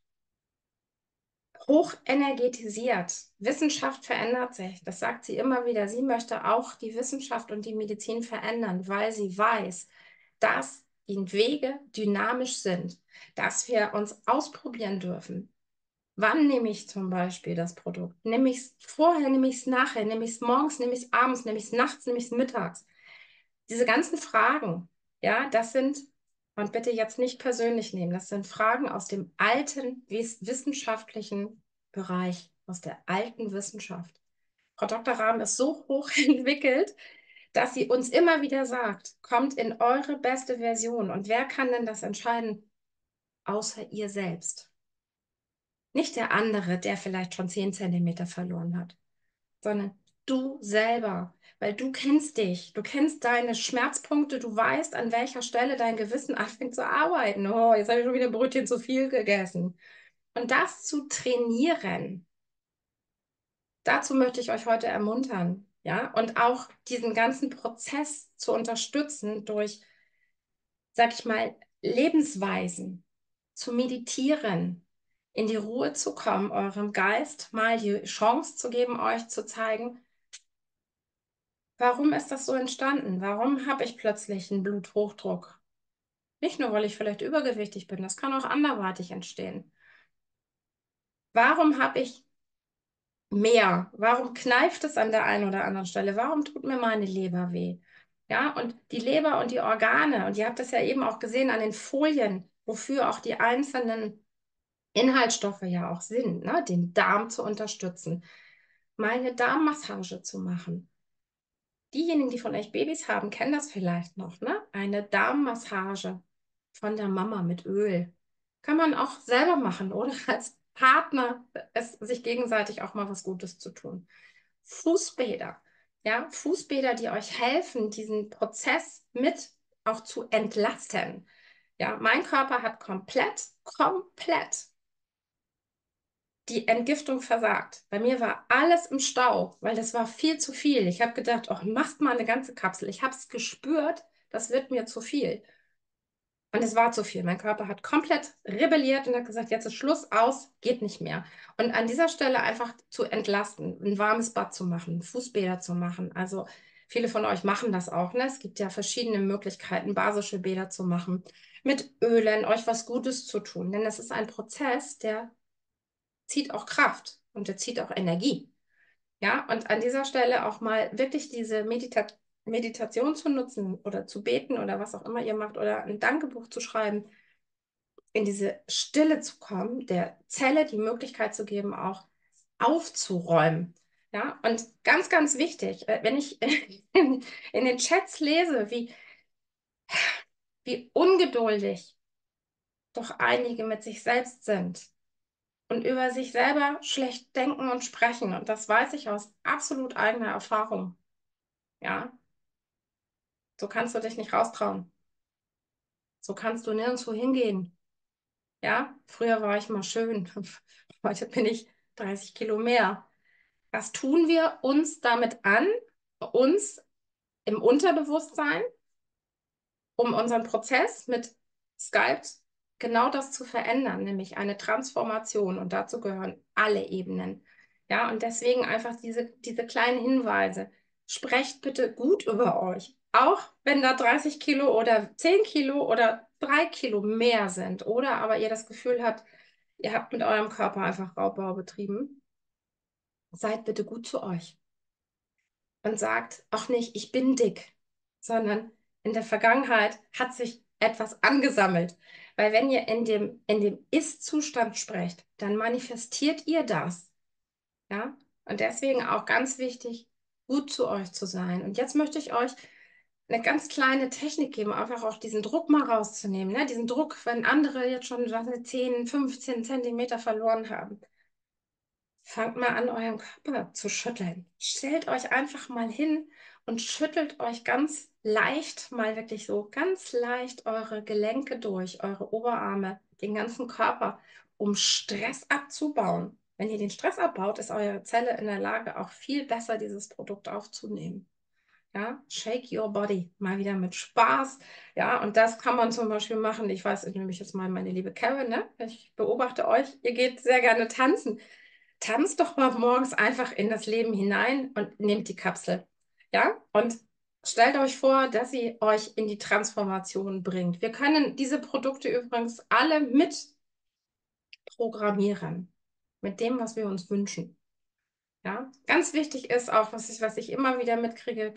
hoch energetisiert. Wissenschaft verändert sich. Das sagt sie immer wieder. Sie möchte auch die Wissenschaft und die Medizin verändern, weil sie weiß, dass die Wege dynamisch sind, dass wir uns ausprobieren dürfen. Wann nehme ich zum Beispiel das Produkt? Nehme ich es vorher, nehme ich es nachher, nehme ich es morgens, nehme ich es abends, nehme ich es nachts, nehme ich es mittags? Diese ganzen Fragen, ja, das sind, und bitte jetzt nicht persönlich nehmen, das sind Fragen aus dem alten wissenschaftlichen Bereich, aus der alten Wissenschaft. Frau Dr. Rahm ist so hoch entwickelt, dass sie uns immer wieder sagt, kommt in eure beste Version. Und wer kann denn das entscheiden, außer ihr selbst? Nicht der andere, der vielleicht schon 10 Zentimeter verloren hat, sondern du selber. Weil du kennst dich, du kennst deine Schmerzpunkte, du weißt, an welcher Stelle dein Gewissen anfängt zu arbeiten. Oh, jetzt habe ich schon wieder ein Brötchen zu viel gegessen. Und das zu trainieren, dazu möchte ich euch heute ermuntern. Ja, und auch diesen ganzen Prozess zu unterstützen durch, sag ich mal, Lebensweisen, zu meditieren, in die Ruhe zu kommen, eurem Geist mal die Chance zu geben, euch zu zeigen, warum ist das so entstanden? Warum habe ich plötzlich einen Bluthochdruck? Nicht nur, weil ich vielleicht übergewichtig bin, das kann auch anderweitig entstehen. Warum habe ich mehr? Warum kneift es an der einen oder anderen Stelle? Warum tut mir meine Leber weh? Ja, und die Leber und die Organe, und ihr habt das ja eben auch gesehen an den Folien, wofür auch die einzelnen Inhaltsstoffe ja auch sind, ne? Den Darm zu unterstützen, mal eine Darmmassage zu machen. Diejenigen, die von euch Babys haben, kennen das vielleicht noch, ne? Eine Darmmassage von der Mama mit Öl. Kann man auch selber machen oder als Partner es sich gegenseitig auch mal was Gutes zu tun. Fußbäder, ja, Fußbäder, die euch helfen, diesen Prozess mit auch zu entlasten. Ja, mein Körper hat komplett die Entgiftung versagt. Bei mir war alles im Stau, weil das war viel zu viel. Ich habe gedacht, oh, machst mal eine ganze Kapsel. Ich habe es gespürt, das wird mir zu viel. Und es war zu viel. Mein Körper hat komplett rebelliert und hat gesagt, jetzt ist Schluss, aus, geht nicht mehr. Und an dieser Stelle einfach zu entlasten, ein warmes Bad zu machen, Fußbäder zu machen. Also viele von euch machen das auch, ne? Es gibt ja verschiedene Möglichkeiten, basische Bäder zu machen, mit Ölen, euch was Gutes zu tun. Denn es ist ein Prozess, der zieht auch Kraft und der zieht auch Energie. Ja, und an dieser Stelle auch mal wirklich diese Meditation zu nutzen oder zu beten oder was auch immer ihr macht oder ein Dankebuch zu schreiben, in diese Stille zu kommen, der Zelle die Möglichkeit zu geben, auch aufzuräumen. Ja, und ganz wichtig, wenn ich in den Chats lese, wie ungeduldig doch einige mit sich selbst sind und über sich selber schlecht denken und sprechen. Und das weiß ich aus absolut eigener Erfahrung. Ja, so kannst du dich nicht raustrauen. So kannst du nirgendwo hingehen. Ja, früher war ich mal schön. Heute bin ich 30 Kilo mehr. Was tun wir uns damit an, uns im Unterbewusstsein, um unseren Prozess mit Sculpt genau das zu verändern, nämlich eine Transformation. Und dazu gehören alle Ebenen. Ja, und deswegen einfach diese kleinen Hinweise. Sprecht bitte gut über euch. Auch wenn da 30 Kilo oder 10 Kilo oder 3 Kilo mehr sind. Oder aber ihr das Gefühl habt, ihr habt mit eurem Körper einfach Raubbau betrieben. Seid bitte gut zu euch und sagt auch nicht, ich bin dick, sondern in der Vergangenheit hat sich etwas angesammelt. Weil wenn ihr in dem Ist-Zustand sprecht, dann manifestiert ihr das. Ja? Und deswegen auch ganz wichtig, gut zu euch zu sein. Und jetzt möchte ich euch eine ganz kleine Technik geben, einfach auch diesen Druck mal rauszunehmen. Ne? Diesen Druck, wenn andere jetzt schon 10, 15 Zentimeter verloren haben. Fangt mal an, euren Körper zu schütteln. Stellt euch einfach mal hin und schüttelt euch ganz leicht, mal wirklich so ganz leicht eure Gelenke durch, eure Oberarme, den ganzen Körper, um Stress abzubauen. Wenn ihr den Stress abbaut, ist eure Zelle in der Lage, auch viel besser dieses Produkt aufzunehmen. Ja, shake your body, mal wieder mit Spaß. Ja, und das kann man zum Beispiel machen. Ich weiß, ich nehme mich jetzt mal meine liebe Karen, ne? Ich beobachte euch, ihr geht sehr gerne tanzen. Tanzt doch mal morgens einfach in das Leben hinein und nehmt die Kapsel. Ja, und stellt euch vor, dass sie euch in die Transformation bringt. Wir können diese Produkte übrigens alle mit programmieren, mit dem, was wir uns wünschen. Ja, ganz wichtig ist auch, was ich immer wieder mitkriege,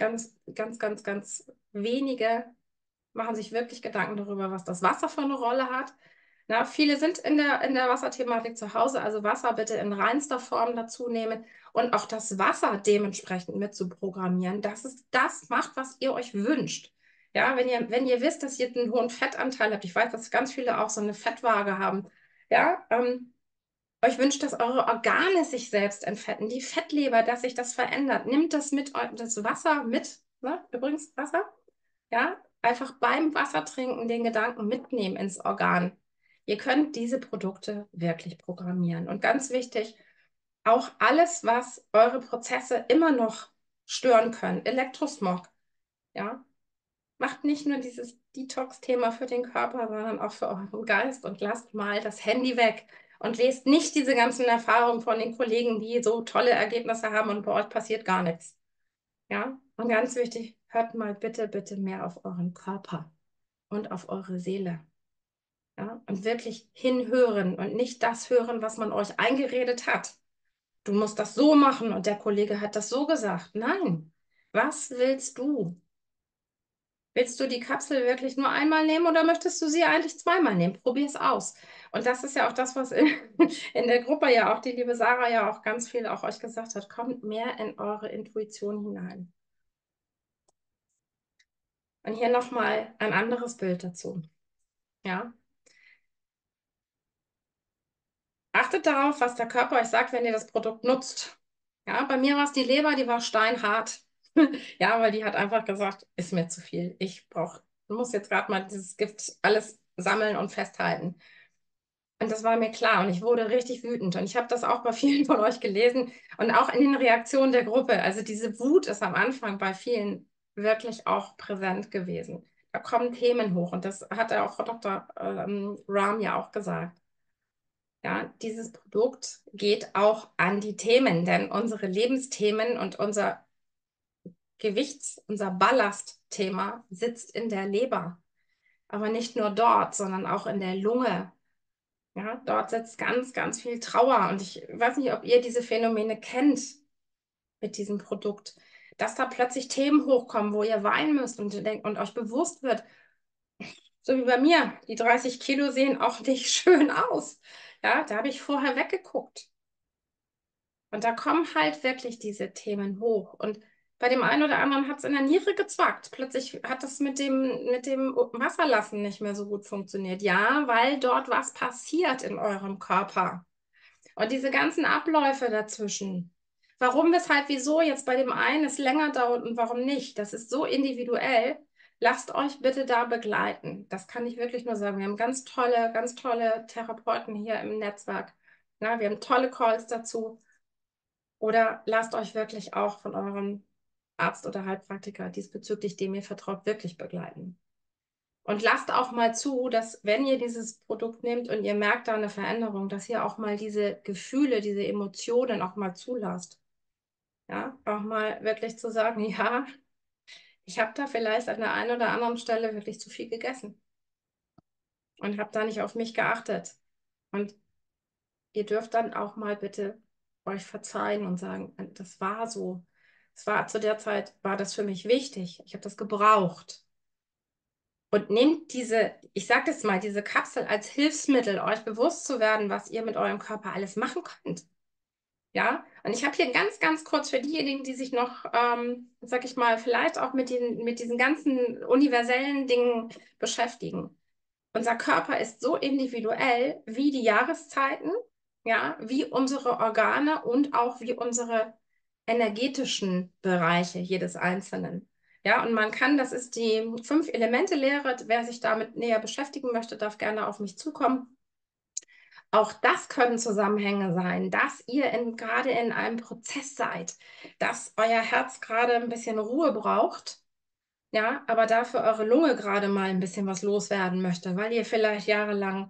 ganz wenige machen sich wirklich Gedanken darüber, was das Wasser für eine Rolle hat. Na, viele sind in der Wasserthematik zu Hause, also Wasser bitte in reinster Form dazu nehmen und auch das Wasser dementsprechend mit zu programmieren, dass es das macht, was ihr euch wünscht. Ja, wenn ihr wisst, dass ihr einen hohen Fettanteil habt, ich weiß, dass ganz viele auch so eine Fettwaage haben, ja, euch wünscht, dass eure Organe sich selbst entfetten, die Fettleber, dass sich das verändert. Nimmt das das Wasser mit, ne? Übrigens Wasser, ja, einfach beim Wassertrinken den Gedanken mitnehmen ins Organ. Ihr könnt diese Produkte wirklich programmieren. Und ganz wichtig, auch alles, was eure Prozesse immer noch stören können, Elektrosmog, ja, macht nicht nur dieses Detox-Thema für den Körper, sondern auch für euren Geist und lasst mal das Handy weg und lest nicht diese ganzen Erfahrungen von den Kollegen, die so tolle Ergebnisse haben und bei euch passiert gar nichts. Ja, und ganz wichtig, hört mal bitte mehr auf euren Körper und auf eure Seele. Ja, und wirklich hinhören und nicht das hören, was man euch eingeredet hat. du musst das so machen und der Kollege hat das so gesagt. Nein, was willst du? Willst du die Kapsel wirklich nur einmal nehmen oder möchtest du sie eigentlich zweimal nehmen? Probier es aus. Und das ist ja auch das, was in der Gruppe ja auch die liebe Sarah ja auch ganz viel auch euch gesagt hat. Kommt mehr in eure Intuition hinein. Und hier nochmal ein anderes Bild dazu. Ja. Achtet darauf, was der Körper euch sagt, wenn ihr das Produkt nutzt. Ja, bei mir war es die Leber, die war steinhart. Ja, weil die hat einfach gesagt, ist mir zu viel. Muss jetzt gerade mal dieses Gift alles sammeln und festhalten. Und das war mir klar und ich wurde richtig wütend. Und ich habe das auch bei vielen von euch gelesen und auch in den Reaktionen der Gruppe. Also diese Wut ist am Anfang bei vielen wirklich auch präsent gewesen. Da kommen Themen hoch und das hat ja auch Frau Dr. Rahm ja auch gesagt. Ja, dieses Produkt geht auch an die Themen, denn unsere Lebensthemen und unser Ballastthema sitzt in der Leber. Aber nicht nur dort, sondern auch in der Lunge. Ja, dort sitzt ganz, ganz viel Trauer. Und ich weiß nicht, ob ihr diese Phänomene kennt mit diesem Produkt, dass da plötzlich Themen hochkommen, wo ihr weinen müsst und euch bewusst wird, so wie bei mir, die 30 Kilo sehen auch nicht schön aus. Ja, da habe ich vorher weggeguckt. Und da kommen halt wirklich diese Themen hoch. Und bei dem einen oder anderen hat es in der Niere gezwackt. Plötzlich hat das mit dem Wasserlassen nicht mehr so gut funktioniert. Ja, weil dort was passiert in eurem Körper. Und diese ganzen Abläufe dazwischen. Warum, weshalb, wieso jetzt bei dem einen es länger dauert und warum nicht, das ist so individuell. Lasst euch bitte da begleiten. Das kann ich wirklich nur sagen. Wir haben ganz tolle Therapeuten hier im Netzwerk. Ja, wir haben tolle Calls dazu. Oder lasst euch wirklich auch von eurem Arzt oder Heilpraktiker diesbezüglich, dem ihr vertraut, wirklich begleiten. Und lasst auch mal zu, dass wenn ihr dieses Produkt nehmt und ihr merkt da eine Veränderung, dass ihr auch mal diese Gefühle, diese Emotionen auch mal zulasst. Ja, auch mal wirklich zu sagen, ja, ich habe da vielleicht an der einen oder anderen Stelle wirklich zu viel gegessen und habe da nicht auf mich geachtet. Und ihr dürft dann auch mal bitte euch verzeihen und sagen, das war so. Es war zu der Zeit, war das für mich wichtig. Ich habe das gebraucht. Und nehmt ich sage das mal, diese Kapsel als Hilfsmittel, euch bewusst zu werden, was ihr mit eurem Körper alles machen könnt. Ja, und ich habe hier ganz, ganz kurz für diejenigen, die sich noch, sag ich mal, vielleicht auch mit diesen ganzen universellen Dingen beschäftigen. Unser Körper ist so individuell wie die Jahreszeiten, ja, wie unsere Organe und auch wie unsere energetischen Bereiche jedes Einzelnen. Ja, und man kann, das ist die Fünf-Elemente-Lehre. Wer sich damit näher beschäftigen möchte, darf gerne auf mich zukommen. Auch das können Zusammenhänge sein, dass ihr gerade in einem Prozess seid, dass euer Herz gerade ein bisschen Ruhe braucht, ja, aber dafür eure Lunge gerade mal ein bisschen was loswerden möchte, weil ihr vielleicht jahrelang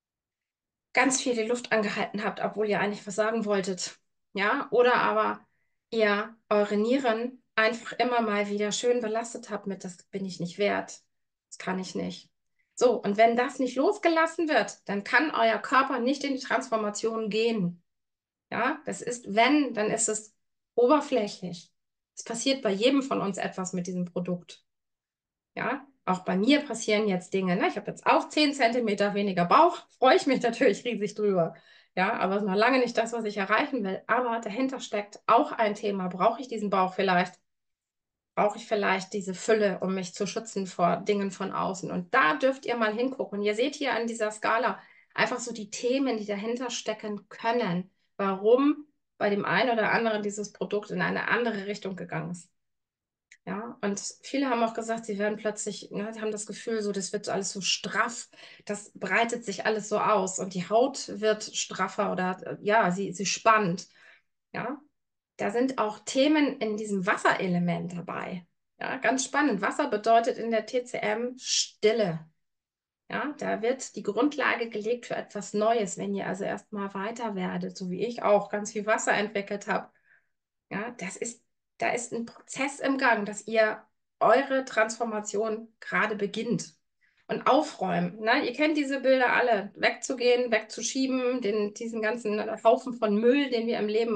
ganz viel die Luft angehalten habt, obwohl ihr eigentlich was sagen wolltet. Ja, oder aber ihr eure Nieren einfach immer mal wieder schön belastet habt mit, das bin ich nicht wert, das kann ich nicht. So, und wenn das nicht losgelassen wird, dann kann euer Körper nicht in die Transformation gehen. Ja, das ist, wenn, dann ist es oberflächlich. Es passiert bei jedem von uns etwas mit diesem Produkt. Ja, auch bei mir passieren jetzt Dinge. Ne? Ich habe jetzt auch 10 Zentimeter weniger Bauch. Freue ich mich natürlich riesig drüber. Ja, aber es ist noch lange nicht das, was ich erreichen will. Aber dahinter steckt auch ein Thema. Brauche ich diesen Bauch vielleicht? Brauche ich vielleicht diese Fülle, um mich zu schützen vor Dingen von außen? Und da dürft ihr mal hingucken. Ihr seht hier an dieser Skala einfach so die Themen, die dahinter stecken können. Warum bei dem einen oder anderen dieses Produkt in eine andere Richtung gegangen ist. Ja, und viele haben auch gesagt, sie werden plötzlich, ne, die haben das Gefühl, so, das wird so alles so straff, das breitet sich alles so aus und die Haut wird straffer oder ja, sie spannt. Ja, da sind auch Themen in diesem Wasserelement dabei. Ja, ganz spannend. Wasser bedeutet in der TCM Stille. Ja, da wird die Grundlage gelegt für etwas Neues, wenn ihr also erstmal weiter werdet, so wie ich auch ganz viel Wasser entwickelt habe. Ja, da ist ein Prozess im Gang, dass ihr eure Transformation gerade beginnt. Und aufräumen. Ne? Ihr kennt diese Bilder alle. Wegzugehen, wegzuschieben, diesen ganzen Haufen von Müll, den wir im Leben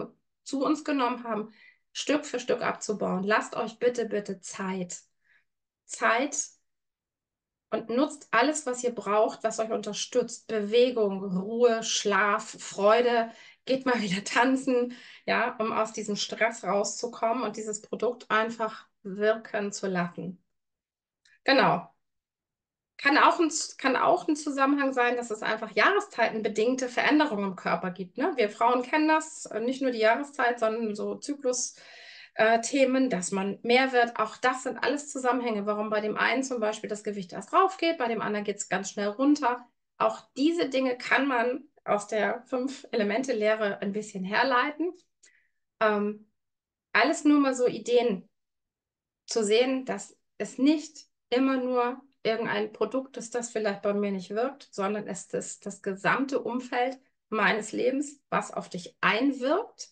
zu uns genommen haben, Stück für Stück abzubauen. Lasst euch bitte, bitte Zeit. Zeit und nutzt alles, was ihr braucht, was euch unterstützt. Bewegung, Ruhe, Schlaf, Freude. Geht mal wieder tanzen, ja, um aus diesem Stress rauszukommen und dieses Produkt einfach wirken zu lassen. Genau. Kann auch ein Zusammenhang sein, dass es einfach jahreszeitenbedingte Veränderungen im Körper gibt. Ne? Wir Frauen kennen das, nicht nur die Jahreszeit, sondern so Zyklus-Themen, dass man mehr wird. Auch das sind alles Zusammenhänge, warum bei dem einen zum Beispiel das Gewicht erst rauf geht, bei dem anderen geht es ganz schnell runter. Auch diese Dinge kann man aus der Fünf-Elemente-Lehre ein bisschen herleiten. Ähm, alles nur mal so Ideen zu sehen, dass es nicht immer nur irgendein Produkt ist, das vielleicht bei mir nicht wirkt, sondern es ist das gesamte Umfeld meines Lebens, was auf dich einwirkt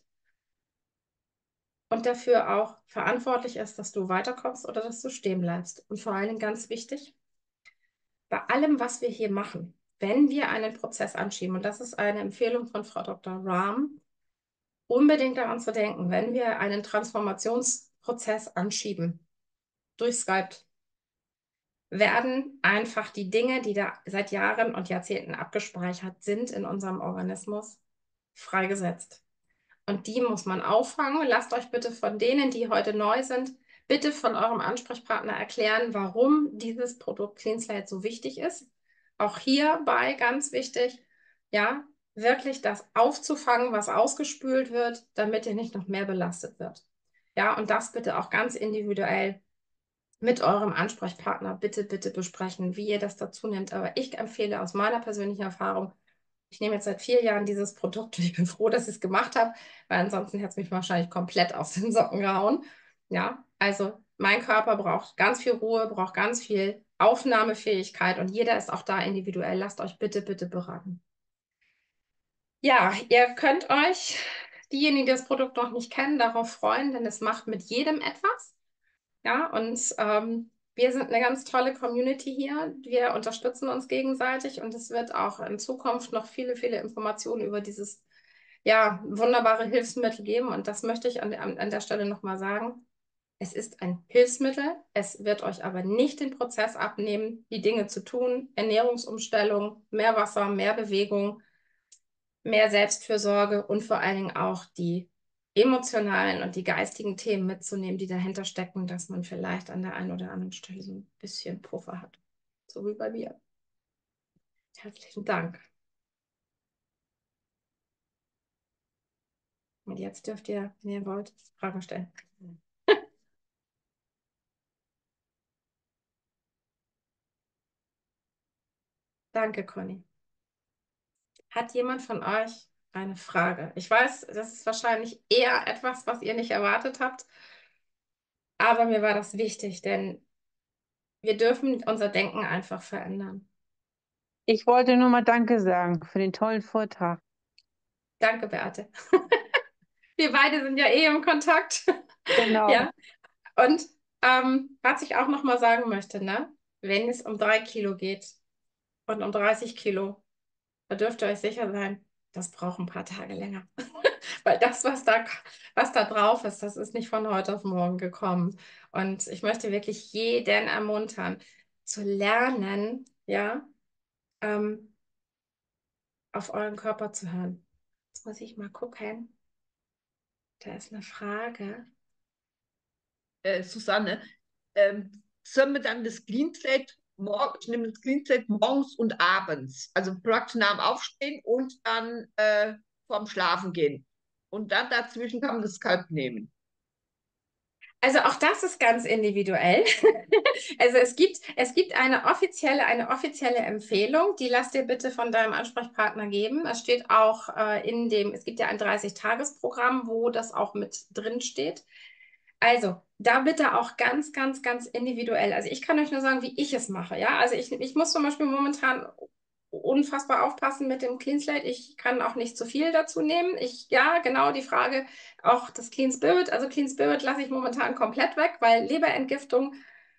und dafür auch verantwortlich ist, dass du weiterkommst oder dass du stehen bleibst. Und vor allen Dingen ganz wichtig, bei allem, was wir hier machen, wenn wir einen Prozess anschieben, und das ist eine Empfehlung von Frau Dr. Rahm, unbedingt daran zu denken, wenn wir einen Transformationsprozess anschieben, durch Skype, werden einfach die Dinge, die da seit Jahren und Jahrzehnten abgespeichert sind in unserem Organismus, freigesetzt. Und die muss man auffangen. Lasst euch bitte von denen, die heute neu sind, bitte von eurem Ansprechpartner erklären, warum dieses Produkt Clean Slate so wichtig ist. Auch hierbei ganz wichtig, ja, wirklich das aufzufangen, was ausgespült wird, damit ihr nicht noch mehr belastet wird. Ja, und das bitte auch ganz individuell mit eurem Ansprechpartner bitte, bitte besprechen, wie ihr das dazu nehmt. Aber ich empfehle aus meiner persönlichen Erfahrung, ich nehme jetzt seit 4 Jahren dieses Produkt und ich bin froh, dass ich es gemacht habe, weil ansonsten hätte es mich wahrscheinlich komplett aus den Socken gehauen. Ja, also mein Körper braucht ganz viel Ruhe, braucht ganz viel Aufnahmefähigkeit und jeder ist auch da individuell. Lasst euch bitte, bitte beraten. Ja, ihr könnt euch, diejenigen, die das Produkt noch nicht kennen, darauf freuen, denn es macht mit jedem etwas. Ja, und wir sind eine ganz tolle Community hier. Wir unterstützen uns gegenseitig und es wird auch in Zukunft noch viele, viele Informationen über dieses ja, wunderbare Hilfsmittel geben. Und das möchte ich an der Stelle nochmal sagen. Es ist ein Hilfsmittel. Es wird euch aber nicht den Prozess abnehmen, die Dinge zu tun. Ernährungsumstellung, mehr Wasser, mehr Bewegung, mehr Selbstfürsorge und vor allen Dingen auch die emotionalen und die geistigen Themen mitzunehmen, die dahinter stecken, dass man vielleicht an der einen oder anderen Stelle so ein bisschen Puffer hat. So wie bei mir. Herzlichen Dank. Und jetzt dürft ihr, wenn ihr wollt, Fragen stellen. Danke, Conny. Hat jemand von euch eine Frage? Ich weiß, das ist wahrscheinlich eher etwas, was ihr nicht erwartet habt, aber mir war das wichtig, denn wir dürfen unser Denken einfach verändern.
Ich wollte nur mal Danke sagen für den tollen Vortrag.
Danke, Beate. Wir beide sind ja eh im Kontakt.
Genau.
Ja, und was ich auch noch mal sagen möchte, ne? Wenn es um 3 Kilo geht und um 30 Kilo, da dürft ihr euch sicher sein, das braucht ein paar Tage länger. Weil das, was da drauf ist, das ist nicht von heute auf morgen gekommen. Und ich möchte wirklich jeden ermuntern, zu lernen, ja, ähm, auf euren Körper zu hören. Jetzt muss ich mal gucken. Da ist eine Frage.
Susanne, sollen wir dann das Clean Slate ich nehme das Clean Slate morgens und abends, also praktisch nach dem Aufstehen und dann vorm Schlafen gehen. Und dann dazwischen kann man das Kalb nehmen.
Also auch das ist ganz individuell. Also es gibt eine offizielle Empfehlung, die lass dir bitte von deinem Ansprechpartner geben. Es steht auch es gibt ja ein 30-Tages-Programm, wo das auch mit drin steht. Also da bitte auch ganz, ganz, ganz individuell. Also ich kann euch nur sagen, wie ich es mache. Ja, also ich muss zum Beispiel momentan unfassbar aufpassen mit dem Clean Slate. Ich kann auch nicht zu viel dazu nehmen. Ja, genau die Frage, auch das Clean Spirit. Also Clean Spirit lasse ich momentan komplett weg, weil Leberentgiftung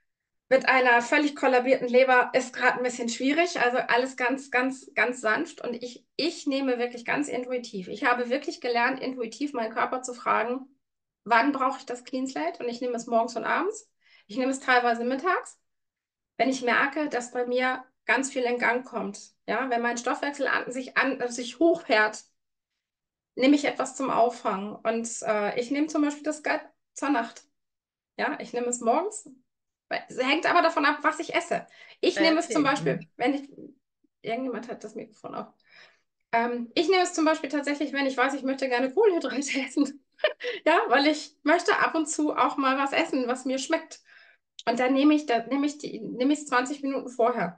Mit einer völlig kollabierten Leber ist gerade ein bisschen schwierig. Also alles ganz, ganz, ganz sanft. Und ich nehme wirklich ganz intuitiv. Ich habe wirklich gelernt, intuitiv meinen Körper zu fragen, wann brauche ich das Clean Slate? Und ich nehme es morgens und abends. Ich nehme es teilweise mittags, wenn ich merke, dass bei mir ganz viel in Gang kommt. Ja, wenn mein Stoffwechsel sich hochfährt, nehme ich etwas zum Auffangen. Und ich nehme zum Beispiel das Gut zur Nacht. Ja, ich nehme es morgens. Es hängt aber davon ab, was ich esse. Ich nehme es zum
Okay.
Beispiel, wenn ich, irgendjemand hat das Mikrofon auf. Ich nehme es zum Beispiel tatsächlich, wenn ich weiß, ich möchte gerne Kohlenhydrate essen. Ja, weil ich möchte ab und zu auch mal was essen, was mir schmeckt. Und dann nehme ich es 20 Minuten vorher.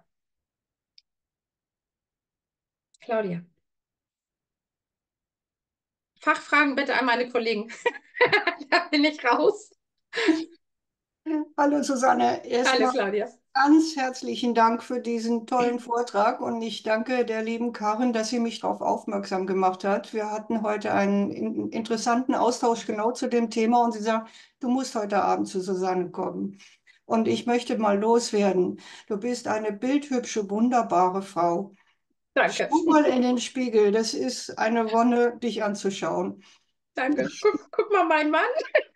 Claudia. Fachfragen bitte an meine Kollegen. Da bin ich raus.
Hallo Susanne,
Hallo
erstmal
Claudia.
ganz herzlichen Dank für diesen tollen Vortrag und ich danke der lieben Karin, dass sie mich darauf aufmerksam gemacht hat. Wir hatten heute einen interessanten Austausch genau zu dem Thema und sie sagt, du musst heute Abend zu Susanne kommen. Und ich möchte mal loswerden. Du bist eine bildhübsche, wunderbare Frau.
Danke.
Schau mal in den Spiegel, das ist eine Wonne, dich anzuschauen.
Danke. Guck mal, mein Mann.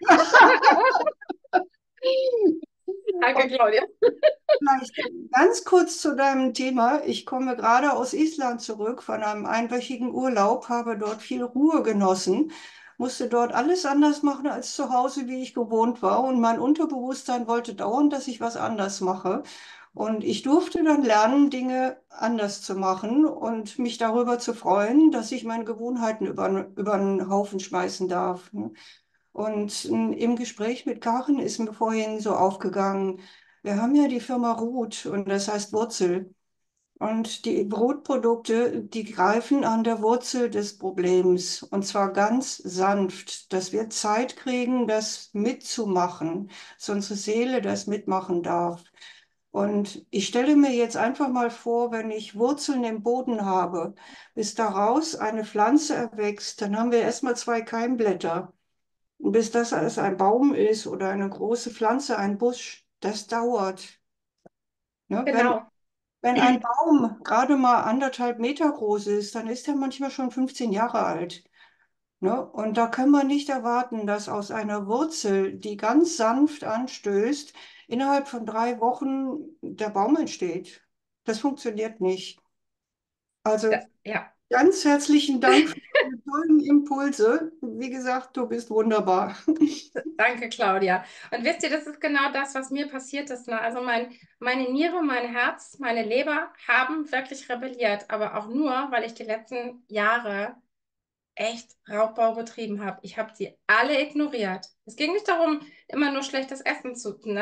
Danke, Claudia.
Vielleicht ganz kurz zu deinem Thema. Ich komme gerade aus Island zurück von einem einwöchigen Urlaub, habe dort viel Ruhe genossen, musste dort alles anders machen als zu Hause, wie ich gewohnt war. Und mein Unterbewusstsein wollte dauernd, dass ich was anders mache. Und ich durfte dann lernen, Dinge anders zu machen und mich darüber zu freuen, dass ich meine Gewohnheiten über den Haufen schmeißen darf. Und im Gespräch mit Karin ist mir vorhin so aufgegangen, wir haben ja die Firma Ruth und das heißt Wurzel. Und die Brotprodukte, die greifen an der Wurzel des Problems und zwar ganz sanft, dass wir Zeit kriegen, das mitzumachen, dass unsere Seele das mitmachen darf. Und ich stelle mir jetzt einfach mal vor, wenn ich Wurzeln im Boden habe, bis daraus eine Pflanze erwächst, dann haben wir erstmal zwei Keimblätter. Und bis das alles ein Baum ist oder eine große Pflanze, ein Busch, das dauert. Ne?
Genau.
Wenn ein Baum gerade mal 1,5 Meter groß ist, dann ist er manchmal schon 15 Jahre alt. Ne? Und da kann man nicht erwarten, dass aus einer Wurzel, die ganz sanft anstößt, innerhalb von 3 Wochen der Baum entsteht. Das funktioniert nicht. Also
Ja.
ganz herzlichen Dank für die tollen Impulse. Wie gesagt, du bist wunderbar.
Danke, Claudia. Und wisst ihr, das ist genau das, was mir passiert ist. Ne? Also meine Niere, mein Herz, meine Leber haben wirklich rebelliert, aber auch nur, weil ich die letzten Jahre echt Raubbau betrieben habe. Ich habe sie alle ignoriert. Es ging nicht darum, immer nur schlechtes Essen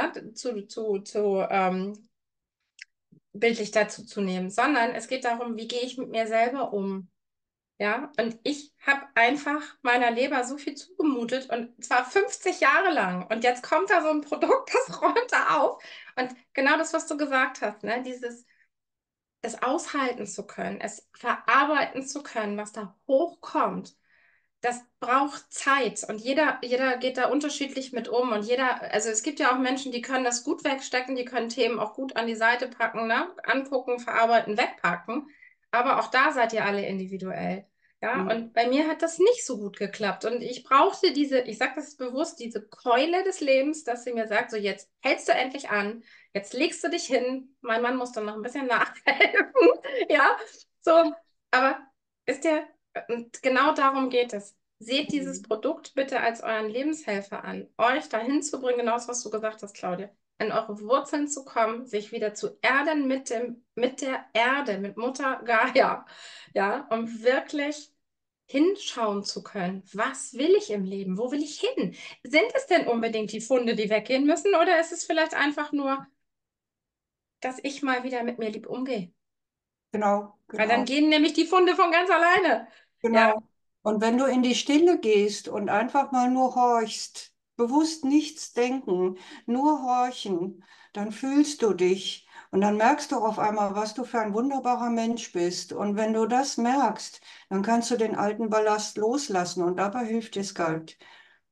bildlich dazu zu nehmen, sondern es geht darum, wie gehe ich mit mir selber um. Ja, und ich habe einfach meiner Leber so viel zugemutet und zwar 50 Jahre lang. Und jetzt kommt da so ein Produkt, das räumt da auf. Und genau das, was du gesagt hast, ne, es aushalten zu können, es verarbeiten zu können, was da hochkommt, das braucht Zeit. Und jeder geht da unterschiedlich mit um. Und also es gibt ja auch Menschen, die können das gut wegstecken, die können Themen auch gut an die Seite packen, ne, angucken, verarbeiten, wegpacken. Aber auch da seid ihr alle individuell. Ja, und bei mir hat das nicht so gut geklappt. Und ich brauchte ich sage das bewusst, diese Keule des Lebens, dass sie mir sagt, so jetzt hältst du endlich an, jetzt legst du dich hin. Mein Mann muss dann noch ein bisschen nachhelfen. Ja, so, aber ist der, und genau darum geht es. Seht dieses Produkt bitte als euren Lebenshelfer an, euch dahin zu bringen, genau das, was du gesagt hast, Claudia, in eure Wurzeln zu kommen, sich wieder zu erden mit der Erde, mit Mutter Gaia, ja, um wirklich hinschauen zu können. Was will ich im Leben? Wo will ich hin? Sind es denn unbedingt die Funde, die weggehen müssen, oder ist es vielleicht einfach nur, dass ich mal wieder mit mir lieb umgehe?
Genau,
Weil dann
genau.
gehen nämlich die Funde von ganz alleine. Ja,
Genau. Und wenn du in die Stille gehst und einfach mal nur horchst, bewusst nichts denken, nur horchen, dann fühlst du dich und dann merkst du auf einmal, was du für ein wunderbarer Mensch bist. Und wenn du das merkst, dann kannst du den alten Ballast loslassen und dabei hilft dir Sculpt.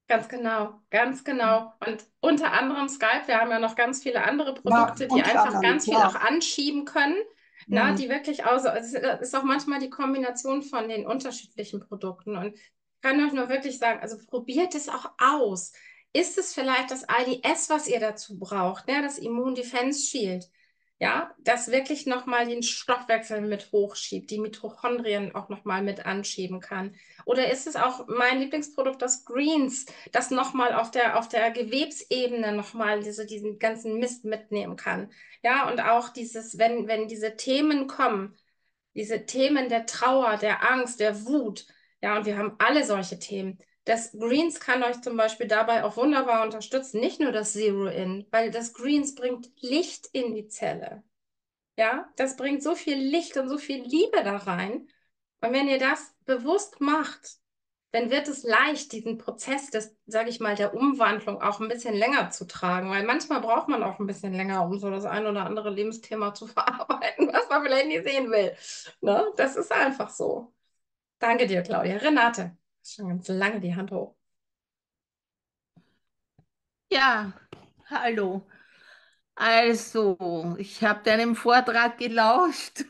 Ganz genau, ganz genau. Und unter anderem Skype, wir haben ja noch ganz viele andere
Ja,
Produkte, die
unter
einfach
anderem,
ganz viel auch
klar.
anschieben können, na,
Hm.
die wirklich aus, es ist auch manchmal die Kombination von den unterschiedlichen Produkten. Und ich kann euch nur wirklich sagen, also probiert es auch aus. Ist es vielleicht das IDS, was ihr dazu braucht, ne, das Immune Defense Shield? Ja, das wirklich nochmal den Stoffwechsel mit hochschiebt, die Mitochondrien auch nochmal mit anschieben kann. Oder ist es auch mein Lieblingsprodukt, das Greens, das nochmal auf der Gewebsebene nochmal diesen ganzen Mist mitnehmen kann. Ja, und auch dieses, wenn diese Themen kommen, diese Themen der Trauer, der Angst, der Wut, ja, und wir haben alle solche Themen. Das Greens kann euch zum Beispiel dabei auch wunderbar unterstützen, nicht nur das Zero-In, weil das Greens bringt Licht in die Zelle. Ja, das bringt so viel Licht und so viel Liebe da rein. Und wenn ihr das bewusst macht, dann wird es leicht, diesen Prozess des, sage ich mal, der Umwandlung auch ein bisschen länger zu tragen, weil manchmal braucht man auch ein bisschen länger, um so das ein oder andere Lebensthema zu verarbeiten, was man vielleicht nicht sehen will. Ne? Das ist einfach so. Danke dir, Claudia. Renate, schon ganz lange die Hand hoch.
Ja, hallo. Also, ich habe deinem Vortrag gelauscht.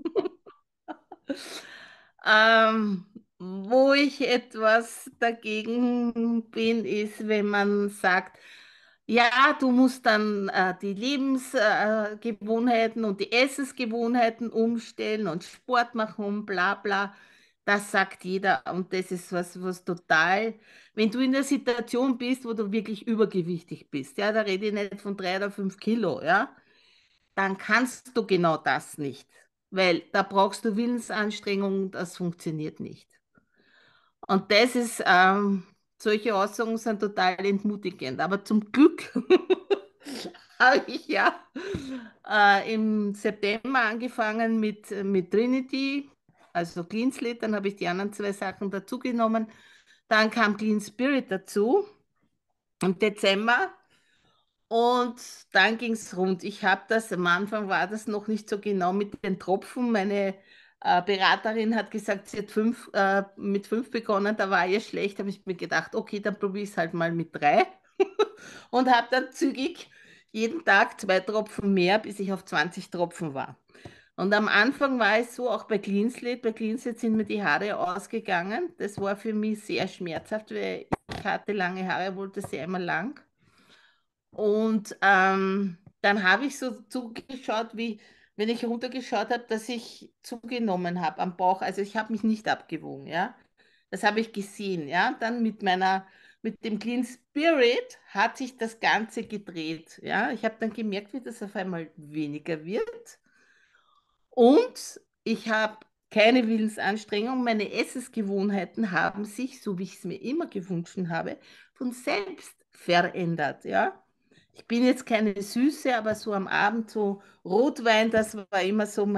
Ähm, Wo ich etwas dagegen bin, ist, wenn man sagt, ja, du musst dann die Lebensgewohnheiten und die Essensgewohnheiten umstellen und Sport machen und bla bla. Das sagt jeder und das ist was total, wenn du in der Situation bist, wo du wirklich übergewichtig bist, ja, da rede ich nicht von 3 oder 5 Kilo, ja, dann kannst du genau das nicht, weil da brauchst du Willensanstrengung, das funktioniert nicht. Und das ist, solche Aussagen sind total entmutigend. Aber zum Glück habe ich ja im September angefangen mit Trinity, also Clean Slate, dann habe ich die anderen 2 Sachen dazugenommen. Dann kam Clean Spirit dazu im Dezember. Und dann ging es rund. Ich habe das, am Anfang war das noch nicht so genau mit den Tropfen. Meine Beraterin hat gesagt, sie hat mit 5 begonnen, da war ihr schlecht. Habe ich mir gedacht, okay, dann probiere ich es halt mal mit 3. Und habe dann zügig jeden Tag 2 Tropfen mehr, bis ich auf 20 Tropfen war. Und am Anfang war es so, auch bei Clean Slate. Bei Clean Slate sind mir die Haare ausgegangen. Das war für mich sehr schmerzhaft, weil ich hatte lange Haare, wollte sie einmal lang. Und dann habe ich so zugeschaut, wie wenn ich runtergeschaut habe, dass ich zugenommen habe am Bauch. Also ich habe mich nicht abgewogen, ja. Das habe ich gesehen, ja. Dann mit dem Clean Spirit hat sich das Ganze gedreht, ja. Ich habe dann gemerkt, wie das auf einmal weniger wird. Und ich habe keine Willensanstrengung. Meine Essensgewohnheiten haben sich, so wie ich es mir immer gewünscht habe, von selbst verändert, ja. Ich bin jetzt keine Süße, aber so am Abend so Rotwein, das war immer so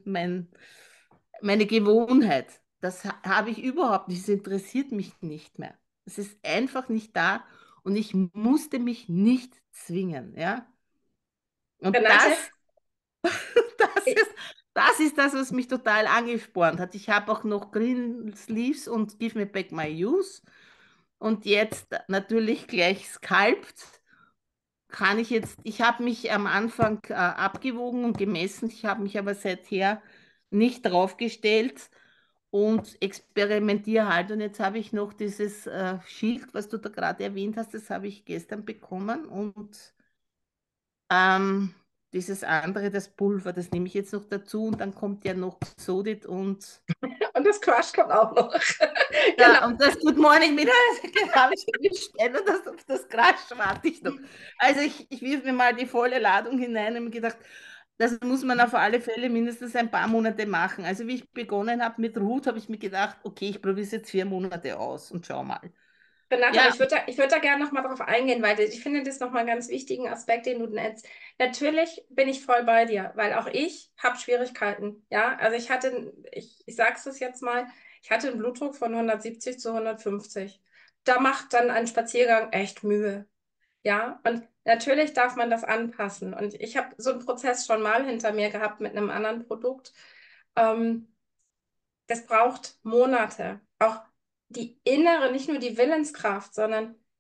meine Gewohnheit. Das habe ich überhaupt nicht, das interessiert mich nicht mehr. Es ist einfach nicht da und ich musste mich nicht zwingen, ja. Und
Renate,
das
ich,
ist, das ist das, was mich total angespornt hat. Ich habe auch noch Green Sleeves und Give Me Back My Youth und jetzt natürlich gleich Sculpt. Ich habe mich am Anfang abgewogen und gemessen, ich habe mich aber seither nicht draufgestellt und experimentiere halt. Und jetzt habe ich noch dieses Schild, was du da gerade erwähnt hast, das habe ich gestern bekommen und ähm, dieses andere, das Pulver, das nehme ich jetzt noch dazu und dann kommt ja noch Xodit und
und das Crush kommt auch noch. Genau.
ja, und das Good Morning Mineral habe ich bestellt und das, auf das Crash warte ich noch. Also ich wirf mir mal die volle Ladung hinein und mir gedacht, das muss man auf alle Fälle mindestens ein paar Monate machen. Also wie ich begonnen habe mit Ruth, habe ich mir gedacht, okay, ich probiere es jetzt 4 Monate aus und schau mal.
Renate, aber
Ja,
ich würd da gerne nochmal drauf eingehen, weil ich finde das nochmal einen ganz wichtigen Aspekt, den du nennst. Natürlich bin ich voll bei dir, weil auch ich habe Schwierigkeiten. Ja, also ich sag's es jetzt mal, ich hatte einen Blutdruck von 170 zu 150. Da macht dann ein Spaziergang echt Mühe. Ja, und natürlich darf man das anpassen. Und ich habe so einen Prozess schon mal hinter mir gehabt mit einem anderen Produkt. Ähm, Das braucht Monate. Auch die innere, nicht nur die Willenskraft, sondern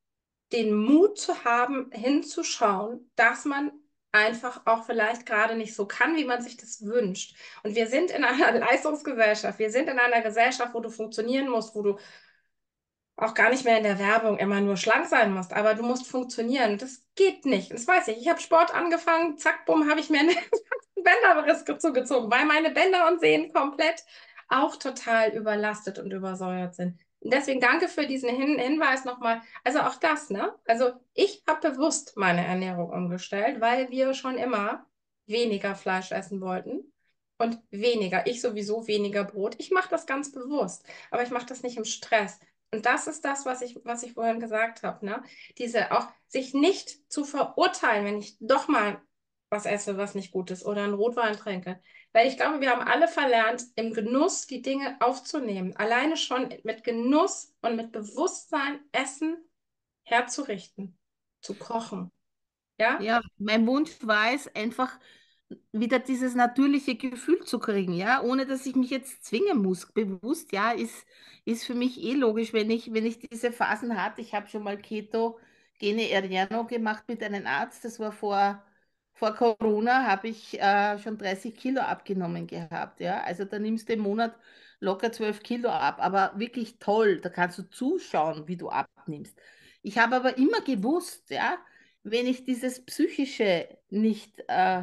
den Mut zu haben, hinzuschauen, dass man einfach auch vielleicht gerade nicht so kann, wie man sich das wünscht. Und wir sind in einer Leistungsgesellschaft, wir sind in einer Gesellschaft, wo du funktionieren musst, wo du auch gar nicht mehr in der Werbung immer nur schlank sein musst, aber du musst funktionieren. Das geht nicht. Das weiß ich. Ich habe Sport angefangen, zack, bumm, habe ich mir einen Bänderriss zugezogen, weil meine Bänder und Sehnen komplett auch total überlastet und übersäuert sind. Und deswegen danke für diesen Hinweis nochmal. Also auch das, ne? Also ich habe bewusst meine Ernährung umgestellt, weil wir schon immer weniger Fleisch essen wollten und weniger, ich sowieso weniger Brot. Ich mache das ganz bewusst, aber ich mache das nicht im Stress. Und das ist das, was ich vorhin gesagt habe, ne? Diese auch sich nicht zu verurteilen, wenn ich doch mal was esse, was nicht gut ist oder einen Rotwein trinke. Weil ich glaube, wir haben alle verlernt, im Genuss die Dinge aufzunehmen. Alleine schon mit Genuss und mit Bewusstsein Essen herzurichten, zu kochen. Ja?
Ja, mein Wunsch war es, einfach wieder dieses natürliche Gefühl zu kriegen, ja, ohne dass ich mich jetzt zwingen muss. Bewusst, ja, ist für mich eh logisch, wenn ich diese Phasen hatte. Ich habe schon mal ketogene Ernährung gemacht mit einem Arzt. Das war vor Corona, habe ich schon 30 Kilo abgenommen gehabt, ja. Also da nimmst du im Monat locker 12 Kilo ab, aber wirklich toll. Da kannst du zuschauen, wie du abnimmst. Ich habe aber immer gewusst, ja, wenn ich dieses Psychische nicht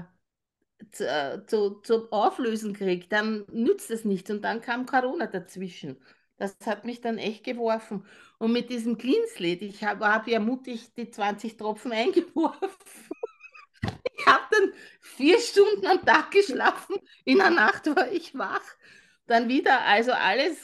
zu auflösen kriege, dann nützt es nichts. Und dann kam Corona dazwischen. Das hat mich dann echt geworfen. Und mit diesem Clean Slate, ich hab ja mutig die 20 Tropfen eingeworfen. Ich habe dann 4 Stunden am Tag geschlafen. In der Nacht war ich wach. Dann wieder, also alles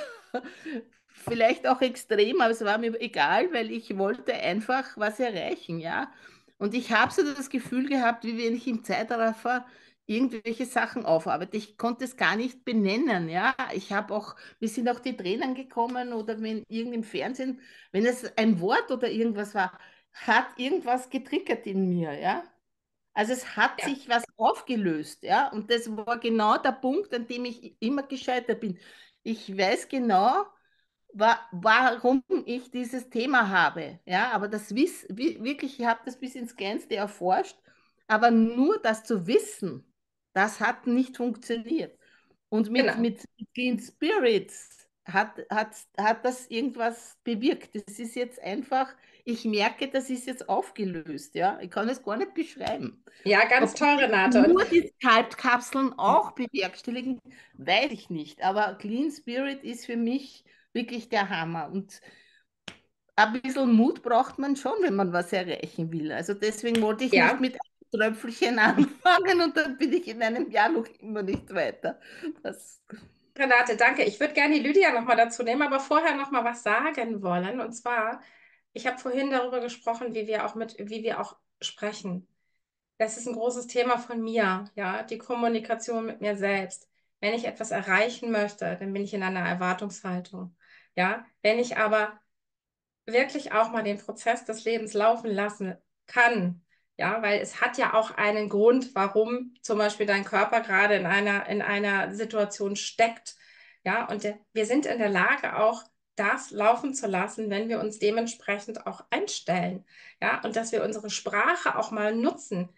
vielleicht auch extrem, aber es war mir egal, weil ich wollte einfach was erreichen, ja. Und ich habe so das Gefühl gehabt, wie wenn ich im Zeitraffer irgendwelche Sachen aufarbeite. Ich konnte es gar nicht benennen, ja. Ich habe auch, mir sind auch die Tränen gekommen oder wenn irgend im Fernsehen, wenn es ein Wort oder irgendwas war, hat irgendwas getriggert in mir, ja. Also es hat
Ja.
sich was aufgelöst, ja. Und das war genau der Punkt, an dem ich immer gescheitert bin. Ich weiß genau, warum ich dieses Thema habe. Ja, aber wirklich, ich habe das bis ins Kleinste erforscht, aber nur das zu wissen, das hat nicht funktioniert. Und
Genau.
mit Clean Spirits hat das irgendwas bewirkt. Das ist jetzt einfach, ich merke, das ist jetzt aufgelöst. Ja, ich kann es gar nicht beschreiben.
Ja, ganz
Ob
toll,
das
Renate. Und
nur die Kalbkapseln auch bewerkstelligen, weiß ich nicht. Aber Clean Spirit ist für mich wirklich der Hammer. Und ein bisschen Mut braucht man schon, wenn man was erreichen will. Also deswegen wollte ich nicht
ja,
mit einem Tröpfelchen anfangen und dann bin ich in einem Jahr noch immer nicht weiter. Das,
Renate, danke. Ich würde gerne die Lydia nochmal dazu nehmen, aber vorher nochmal was sagen wollen. Und zwar, ich habe vorhin darüber gesprochen, wie wir auch sprechen. Das ist ein großes Thema von mir, ja, die Kommunikation mit mir selbst. Wenn ich etwas erreichen möchte, dann bin ich in einer Erwartungshaltung. Ja, wenn ich aber wirklich auch mal den Prozess des Lebens laufen lassen kann. Ja, weil es hat ja auch einen Grund, warum zum Beispiel dein Körper gerade in einer Situation steckt. Ja, und wir sind in der Lage, auch das laufen zu lassen, wenn wir uns dementsprechend auch einstellen. Ja, und dass wir unsere Sprache auch mal nutzen.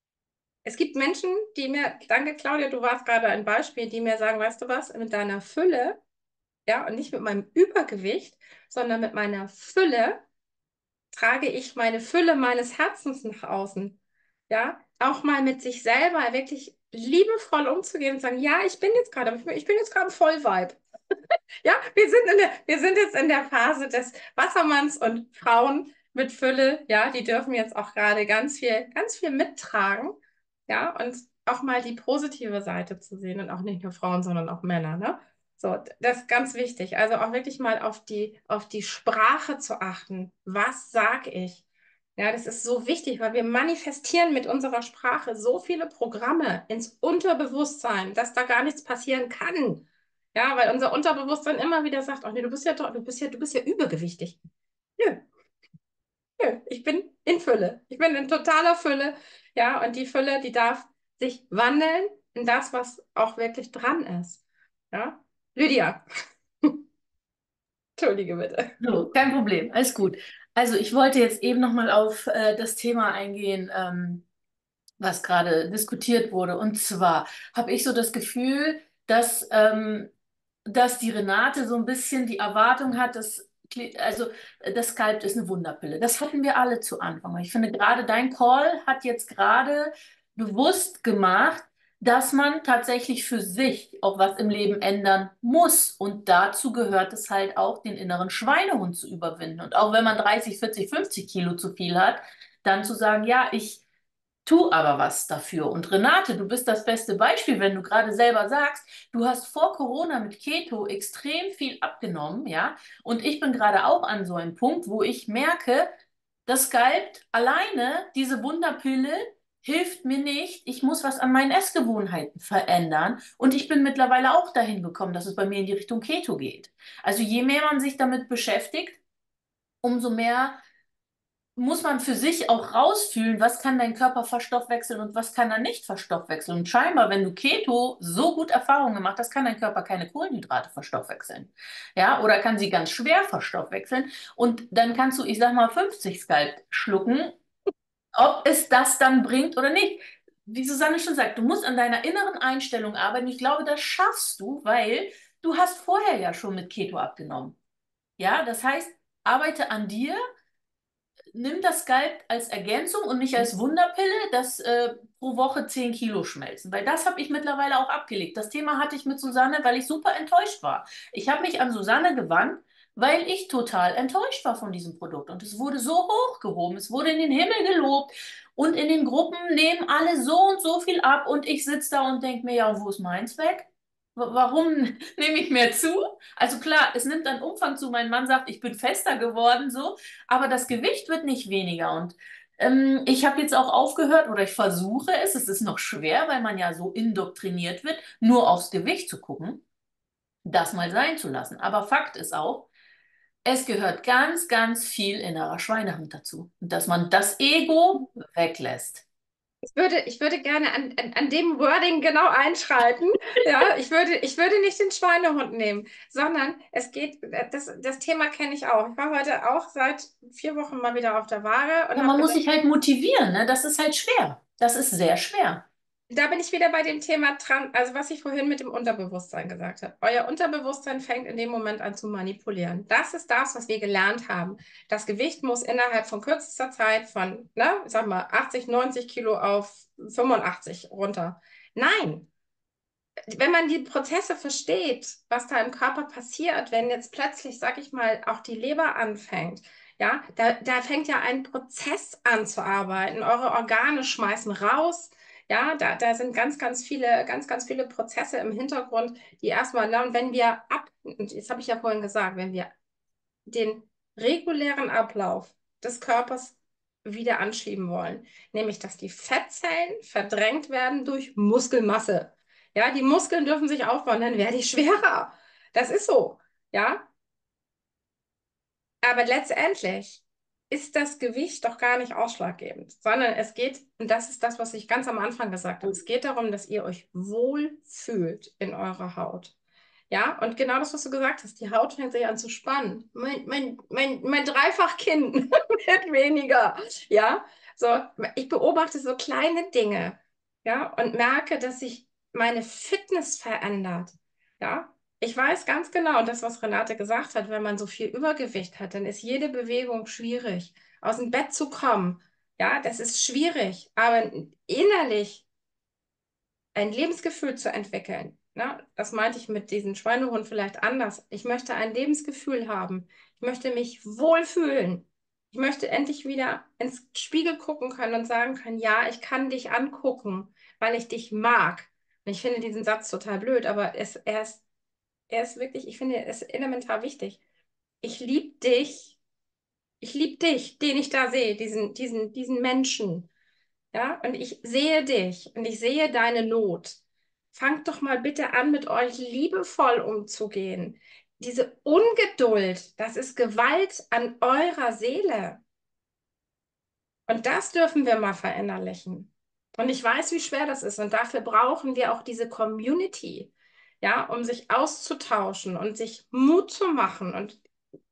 Es gibt Menschen, die mir, danke Claudia, du warst gerade ein Beispiel, die mir sagen, weißt du was, mit deiner Fülle, ja, und nicht mit meinem Übergewicht, sondern mit meiner Fülle trage ich meine Fülle meines Herzens nach außen. Ja, auch mal mit sich selber wirklich liebevoll umzugehen und sagen, ja, ich bin jetzt gerade, aber ich bin jetzt gerade voll Vibe. Ja, wir sind jetzt in der Phase des Wassermanns und Frauen mit Fülle, ja, die dürfen jetzt auch gerade ganz viel mittragen, ja, und auch mal die positive Seite zu sehen und auch nicht nur Frauen, sondern auch Männer, ne? So, das ist ganz wichtig. Also auch wirklich mal auf die Sprache zu achten. Was sage ich? Ja, das ist so wichtig, weil wir manifestieren mit unserer Sprache so viele Programme ins Unterbewusstsein, dass da gar nichts passieren kann. Ja, weil unser Unterbewusstsein immer wieder sagt, ach nee, du bist ja übergewichtig. Nö, nö, ich bin in Fülle. Ich bin in totaler Fülle. Ja, und die Fülle, die darf sich wandeln in das, was auch wirklich dran ist. Ja, Lydia, entschuldige bitte.
So, kein Problem, alles gut. Also ich wollte jetzt eben nochmal auf das Thema eingehen, was gerade diskutiert wurde. Und zwar habe ich so das Gefühl, dass die Renate so ein bisschen die Erwartung hat, also das Skalpt ist eine Wunderpille. Das hatten wir alle zu Anfang. Ich finde, gerade dein Call hat jetzt gerade bewusst gemacht, dass man tatsächlich für sich auch was im Leben ändern muss. Und dazu gehört es halt auch, den inneren Schweinehund zu überwinden. Und auch wenn man 30, 40, 50 Kilo zu viel hat, dann zu sagen, ja, ich tu aber was dafür. Und Renate, du bist das beste Beispiel, wenn du gerade selber sagst, du hast vor Corona mit Keto extrem viel abgenommen, ja. Und ich bin gerade auch an so einem Punkt, wo ich merke, das Galt alleine, diese Wunderpille, hilft mir nicht. Ich muss was an meinen Essgewohnheiten verändern. Und ich bin mittlerweile auch dahin gekommen, dass es bei mir in die Richtung Keto geht. Also je mehr man sich damit beschäftigt, umso mehr muss man für sich auch rausfühlen, was kann dein Körper verstoffwechseln und was kann er nicht verstoffwechseln. Und scheinbar, wenn du Keto so gut Erfahrungen gemacht hast, kann dein Körper keine Kohlenhydrate verstoffwechseln. Ja, oder kann sie ganz schwer verstoffwechseln. Und dann kannst du, ich sag mal, 50 Skalp schlucken, ob es das dann bringt oder nicht. Wie Susanne schon sagt, du musst an deiner inneren Einstellung arbeiten. Ich glaube, das schaffst du, weil du hast vorher ja schon mit Keto abgenommen. Ja, das heißt, arbeite an dir, nimm das Skalp als Ergänzung und nicht als Wunderpille, dass pro Woche 10 Kilo schmelzen. Weil das habe ich mittlerweile auch abgelegt. Das Thema hatte ich mit Susanne, weil ich super enttäuscht war. Ich habe mich an Susanne gewandt, weil ich total enttäuscht war von diesem Produkt. Und es wurde so hochgehoben, es wurde in den Himmel gelobt. Und in den Gruppen nehmen alle so und so viel ab. Und ich sitze da und denke mir, ja, wo ist meins weg? Warum nehme ich mehr zu? Also klar, es nimmt an Umfang zu. Mein Mann sagt, ich bin fester geworden, so, aber das Gewicht wird nicht weniger. Und ich habe jetzt auch aufgehört oder ich versuche es. Es ist noch schwer, weil man ja so indoktriniert wird, nur aufs Gewicht zu gucken, das mal sein zu lassen. Aber Fakt ist auch, es gehört ganz, ganz viel innerer Schweinehund dazu. Und dass man das Ego weglässt.
Ich würde gerne an dem Wording genau einschreiten. Ja, ich würde nicht den Schweinehund nehmen, sondern es geht, das Thema kenne ich auch. Ich war heute auch seit 4 Wochen mal wieder auf der Waage und
Ja,
habe
man muss
gesagt,
sich halt motivieren, ne? Das ist halt schwer. Das ist sehr schwer.
da bin ich wieder bei dem Thema dran, also was ich vorhin mit dem Unterbewusstsein gesagt habe. Euer Unterbewusstsein fängt in dem Moment an zu manipulieren. Das ist das, was wir gelernt haben. Das Gewicht muss innerhalb von kürzester Zeit von, ne, ich sag mal, 80, 90 Kilo auf 85 runter. Nein, wenn man die Prozesse versteht, was da im Körper passiert, wenn jetzt plötzlich, sag ich mal, auch die Leber anfängt, ja, da fängt ja ein Prozess an zu arbeiten. Eure Organe schmeißen raus. Ja, da sind ganz viele Prozesse im Hintergrund, die erstmal, und wenn wir und das habe ich ja vorhin gesagt, wenn wir den regulären Ablauf des Körpers wieder anschieben wollen, nämlich dass die Fettzellen verdrängt werden durch Muskelmasse. Ja, die Muskeln dürfen sich aufbauen, dann werde ich schwerer. Das ist so. Ja, aber letztendlich ist das Gewicht doch gar nicht ausschlaggebend, sondern es geht, und das ist das, was ich ganz am Anfang gesagt habe, es geht darum, dass ihr euch wohl fühlt in eurer Haut. Ja, und genau das, was du gesagt hast, die Haut fängt sich an zu spannen. Mein Dreifachkinn wird weniger. Ja, so, ich beobachte so kleine Dinge, ja, und merke, dass sich meine Fitness verändert. Ja, ich weiß ganz genau, das, was Renate gesagt hat, wenn man so viel Übergewicht hat, dann ist jede Bewegung schwierig. Aus dem Bett zu kommen, ja, das ist schwierig, aber innerlich ein Lebensgefühl zu entwickeln. Ne? Das meinte ich mit diesem Schweinehund vielleicht anders. Ich möchte ein Lebensgefühl haben. Ich möchte mich wohlfühlen. Ich möchte endlich wieder ins Spiegel gucken können und sagen können, ja, ich kann dich angucken, weil ich dich mag. Und ich finde diesen Satz total blöd, aber er ist wirklich, ich finde, er ist elementar wichtig. Ich liebe dich. Ich liebe dich, den ich da sehe, diesen Menschen. Ja, und ich sehe dich und ich sehe deine Not. Fangt doch mal bitte an, mit euch liebevoll umzugehen. Diese Ungeduld, das ist Gewalt an eurer Seele. Und das dürfen wir mal verinnerlichen. Und ich weiß, wie schwer das ist. Und dafür brauchen wir auch diese Community, ja, um sich auszutauschen und sich Mut zu machen. Und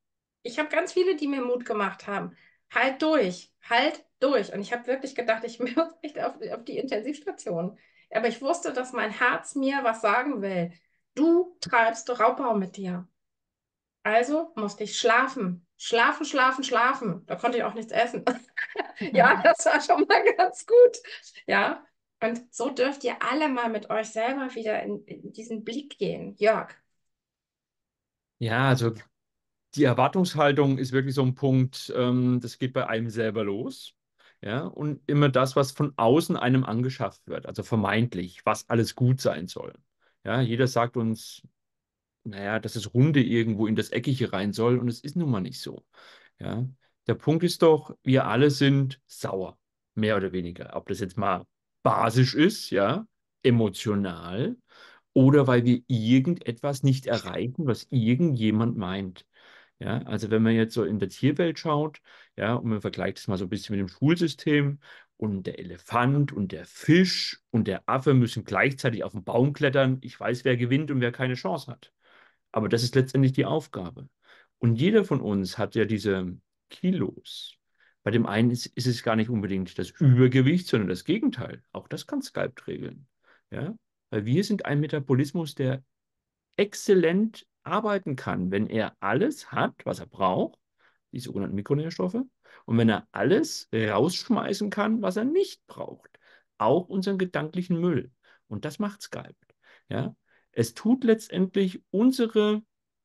Ich habe ganz viele, die mir Mut gemacht haben. Halt durch, halt durch. Und ich habe wirklich gedacht, ich muss echt auf die Intensivstation. Aber ich wusste, dass mein Herz mir was sagen will. Du treibst Raubbau mit dir. Also musste ich schlafen. Schlafen, schlafen, schlafen. Da konnte ich auch nichts essen. Ja, das war schon mal ganz gut. Ja, und so dürft ihr alle mal mit euch selber wieder in diesen Blick gehen. Jörg.
Ja, also die Erwartungshaltung ist wirklich so ein Punkt, das geht bei einem selber los. Ja, und immer das, was von außen einem angeschafft wird, also vermeintlich, was alles gut sein soll. Ja, jeder sagt uns, naja, dass das Runde irgendwo in das Eckige rein soll und es ist nun mal nicht so. Ja, der Punkt ist doch, wir alle sind sauer, mehr oder weniger. Ob das jetzt mal basisch ist, ja, emotional oder weil wir irgendetwas nicht erreichen, was irgendjemand meint. Ja, also wenn man jetzt so in der Tierwelt schaut, ja, und man vergleicht es mal so ein bisschen mit dem Schulsystem und der Elefant und der Fisch und der Affe müssen gleichzeitig auf den Baum klettern. Ich weiß, wer gewinnt und wer keine Chance hat. Aber das ist letztendlich die Aufgabe. Und jeder von uns hat ja diese Kilos. Bei dem einen ist es gar nicht unbedingt das Übergewicht, sondern das Gegenteil. Auch das kann Skalpt regeln. Ja? Weil wir sind ein Metabolismus, der exzellent arbeiten kann, wenn er alles hat, was er braucht, die sogenannten Mikronährstoffe, und wenn er alles rausschmeißen kann, was er nicht braucht. Auch unseren gedanklichen Müll. Und das macht Skalpt. Ja? Es tut letztendlich unsere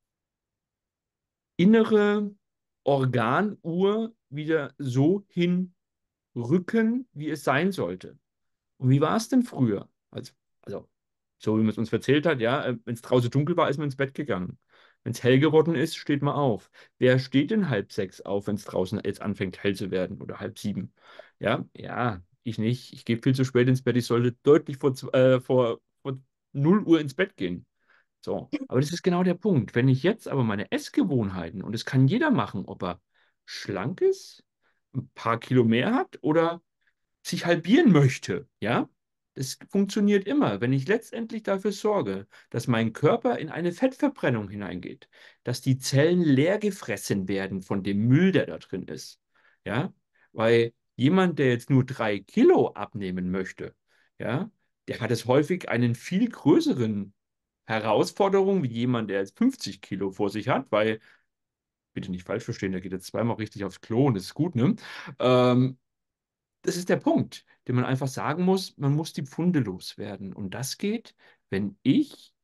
innere Organuhr wieder so hinrücken, wie es sein sollte. Und wie war es denn früher? Also so wie man es uns erzählt hat, ja, wenn es draußen dunkel war, ist man ins Bett gegangen. Wenn es hell geworden ist, steht man auf. Wer steht denn 5:30 auf, wenn es draußen jetzt anfängt hell zu werden oder 6:30? Ja, ja, ich nicht. Ich gehe viel zu spät ins Bett. Ich sollte deutlich vor 0 Uhr ins Bett gehen. So, aber das ist genau der Punkt. Wenn ich jetzt aber meine Essgewohnheiten, und das kann jeder machen, ob er schlank ist, ein paar Kilo mehr hat oder sich halbieren möchte, ja, das funktioniert immer, wenn ich letztendlich dafür sorge, dass mein Körper in eine Fettverbrennung hineingeht, dass die Zellen leer gefressen werden von dem Müll, der da drin ist, ja, weil jemand, der jetzt nur 3 Kilo abnehmen möchte, ja, der hat es häufig einen viel größeren Herausforderung wie jemand, der jetzt 50 Kilo vor sich hat, weil, bitte nicht falsch verstehen, der geht jetzt zweimal richtig aufs Klo und das ist gut, ne? Ähm, Das ist der Punkt, den man einfach sagen muss, man muss die Pfunde loswerden. Und das geht, wenn ich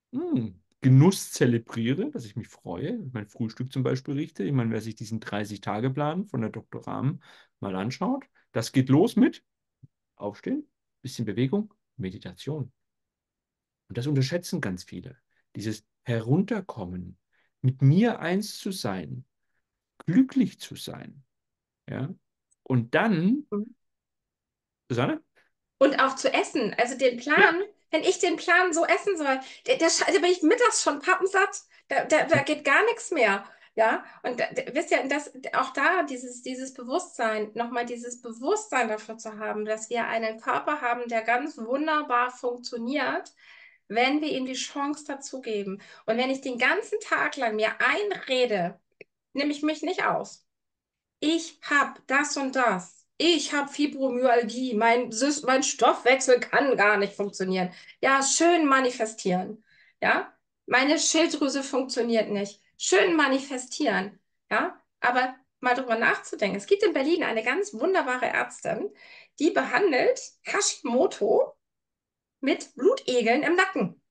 Genuss zelebriere, dass ich mich freue, mein Frühstück zum Beispiel richte. Ich meine, wer sich diesen 30-Tage-Plan von der Dr. Rahm mal anschaut, das geht los mit Aufstehen, bisschen Bewegung, Meditation. Und das unterschätzen ganz viele. Dieses Herunterkommen, mit mir eins zu sein, glücklich zu sein. Ja? Und dann, Susanne?
Und auch zu essen. Also den
Ja.
Plan, wenn ich den Plan so essen soll, da bin ich mittags schon pappensatt. Da geht gar nichts mehr. Ja, und wisst ihr, auch da dieses Bewusstsein, nochmal dieses Bewusstsein dafür zu haben, dass wir einen Körper haben, der ganz wunderbar funktioniert, wenn wir ihm die Chance dazu geben. Und wenn ich den ganzen Tag lang mir einrede, nehme ich mich nicht aus. Ich habe das und das. Ich habe Fibromyalgie. Mein Stoffwechsel kann gar nicht funktionieren. Ja, schön manifestieren. Ja, meine Schilddrüse funktioniert nicht. Schön manifestieren. Ja, aber mal drüber nachzudenken. Es gibt in Berlin eine ganz wunderbare Ärztin, die behandelt Hashimoto mit Blutegeln im Nacken.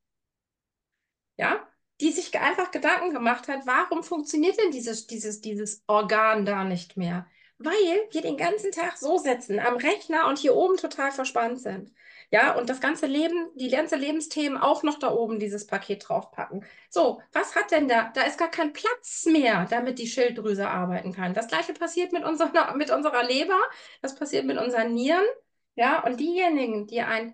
Ja, die sich einfach Gedanken gemacht hat, warum funktioniert denn dieses Organ da nicht mehr? Weil wir den ganzen Tag so sitzen am Rechner und hier oben total verspannt sind. Ja, und das ganze Leben, die ganze Lebensthemen auch noch da oben dieses Paket draufpacken. So, was hat denn da? Da ist gar kein Platz mehr, damit die Schilddrüse arbeiten kann. Das gleiche passiert mit unserer Leber, das passiert mit unseren Nieren. Ja, und diejenigen, die ein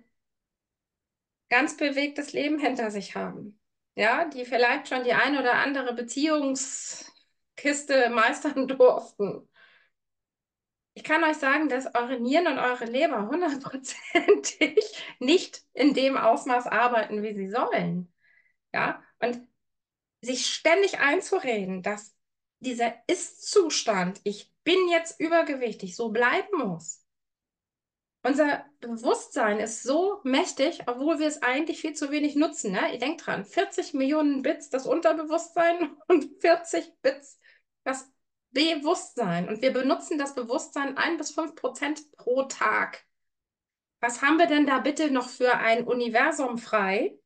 ganz bewegtes Leben hinter sich haben. Ja, die vielleicht schon die eine oder andere Beziehungskiste meistern durften. Ich kann euch sagen, dass eure Nieren und eure Leber hundertprozentig nicht in dem Ausmaß arbeiten, wie sie sollen. Ja, und sich ständig einzureden, dass dieser Ist-Zustand, ich bin jetzt übergewichtig, so bleiben muss. Unser Bewusstsein ist so mächtig, obwohl wir es eigentlich viel zu wenig nutzen. Ne? Ihr denkt dran, 40 Millionen Bits das Unterbewusstsein und 40 Bits das Bewusstsein. Und wir benutzen das Bewusstsein 1 bis 5% pro Tag. Was haben wir denn da bitte noch für ein Universum frei,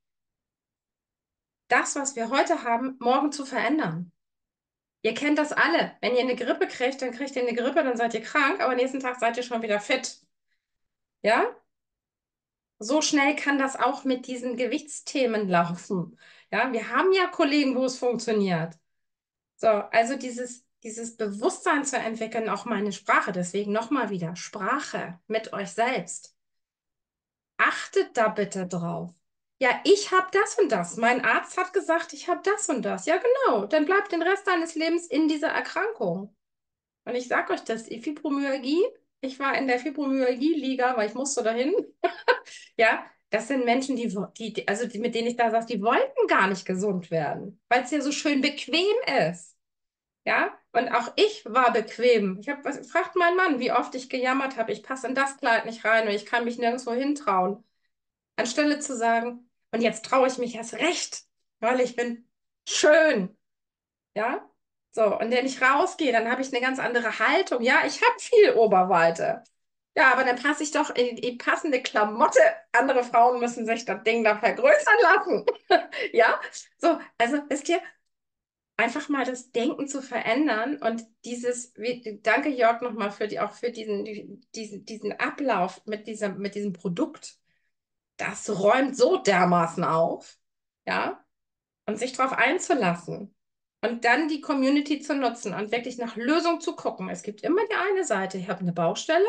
das, was wir heute haben, morgen zu verändern? Ihr kennt das alle. Wenn ihr eine Grippe kriegt, dann kriegt ihr eine Grippe, dann seid ihr krank, aber nächsten Tag seid ihr schon wieder fit. Ja? So schnell kann das auch mit diesen Gewichtsthemen laufen. Ja, wir haben ja Kollegen, wo es funktioniert. So, also dieses Bewusstsein zu entwickeln, auch meine Sprache, deswegen nochmal wieder, Sprache mit euch selbst. Achtet da bitte drauf. Ja, ich habe das und das. Mein Arzt hat gesagt, ich habe das und das. Ja, genau. Dann bleibt den Rest deines Lebens in dieser Erkrankung. Und ich sage euch das, die Fibromyalgie, ich war in der Fibromyalgie-Liga, weil ich musste dahin. Ja, das sind Menschen, mit denen ich da saß, die wollten gar nicht gesund werden, weil es ja so schön bequem ist. Ja, und auch ich war bequem. Fragt meinen Mann, wie oft ich gejammert habe, ich passe in das Kleid nicht rein und ich kann mich nirgendwo hintrauen. Anstelle zu sagen, und jetzt traue ich mich erst recht, weil ich bin schön. Ja, so, und wenn ich rausgehe, dann habe ich eine ganz andere Haltung. Ja, ich habe viel Oberweite. Ja, aber dann passe ich doch in die passende Klamotte. Andere Frauen müssen sich das Ding da vergrößern lassen. Ja, so, also wisst ihr, einfach mal das Denken zu verändern und danke Jörg nochmal auch für diesen Ablauf mit diesem Produkt. Das räumt so dermaßen auf, ja, und sich darauf einzulassen. Und dann die Community zu nutzen und wirklich nach Lösungen zu gucken. Es gibt immer die eine Seite, ich habe eine Baustelle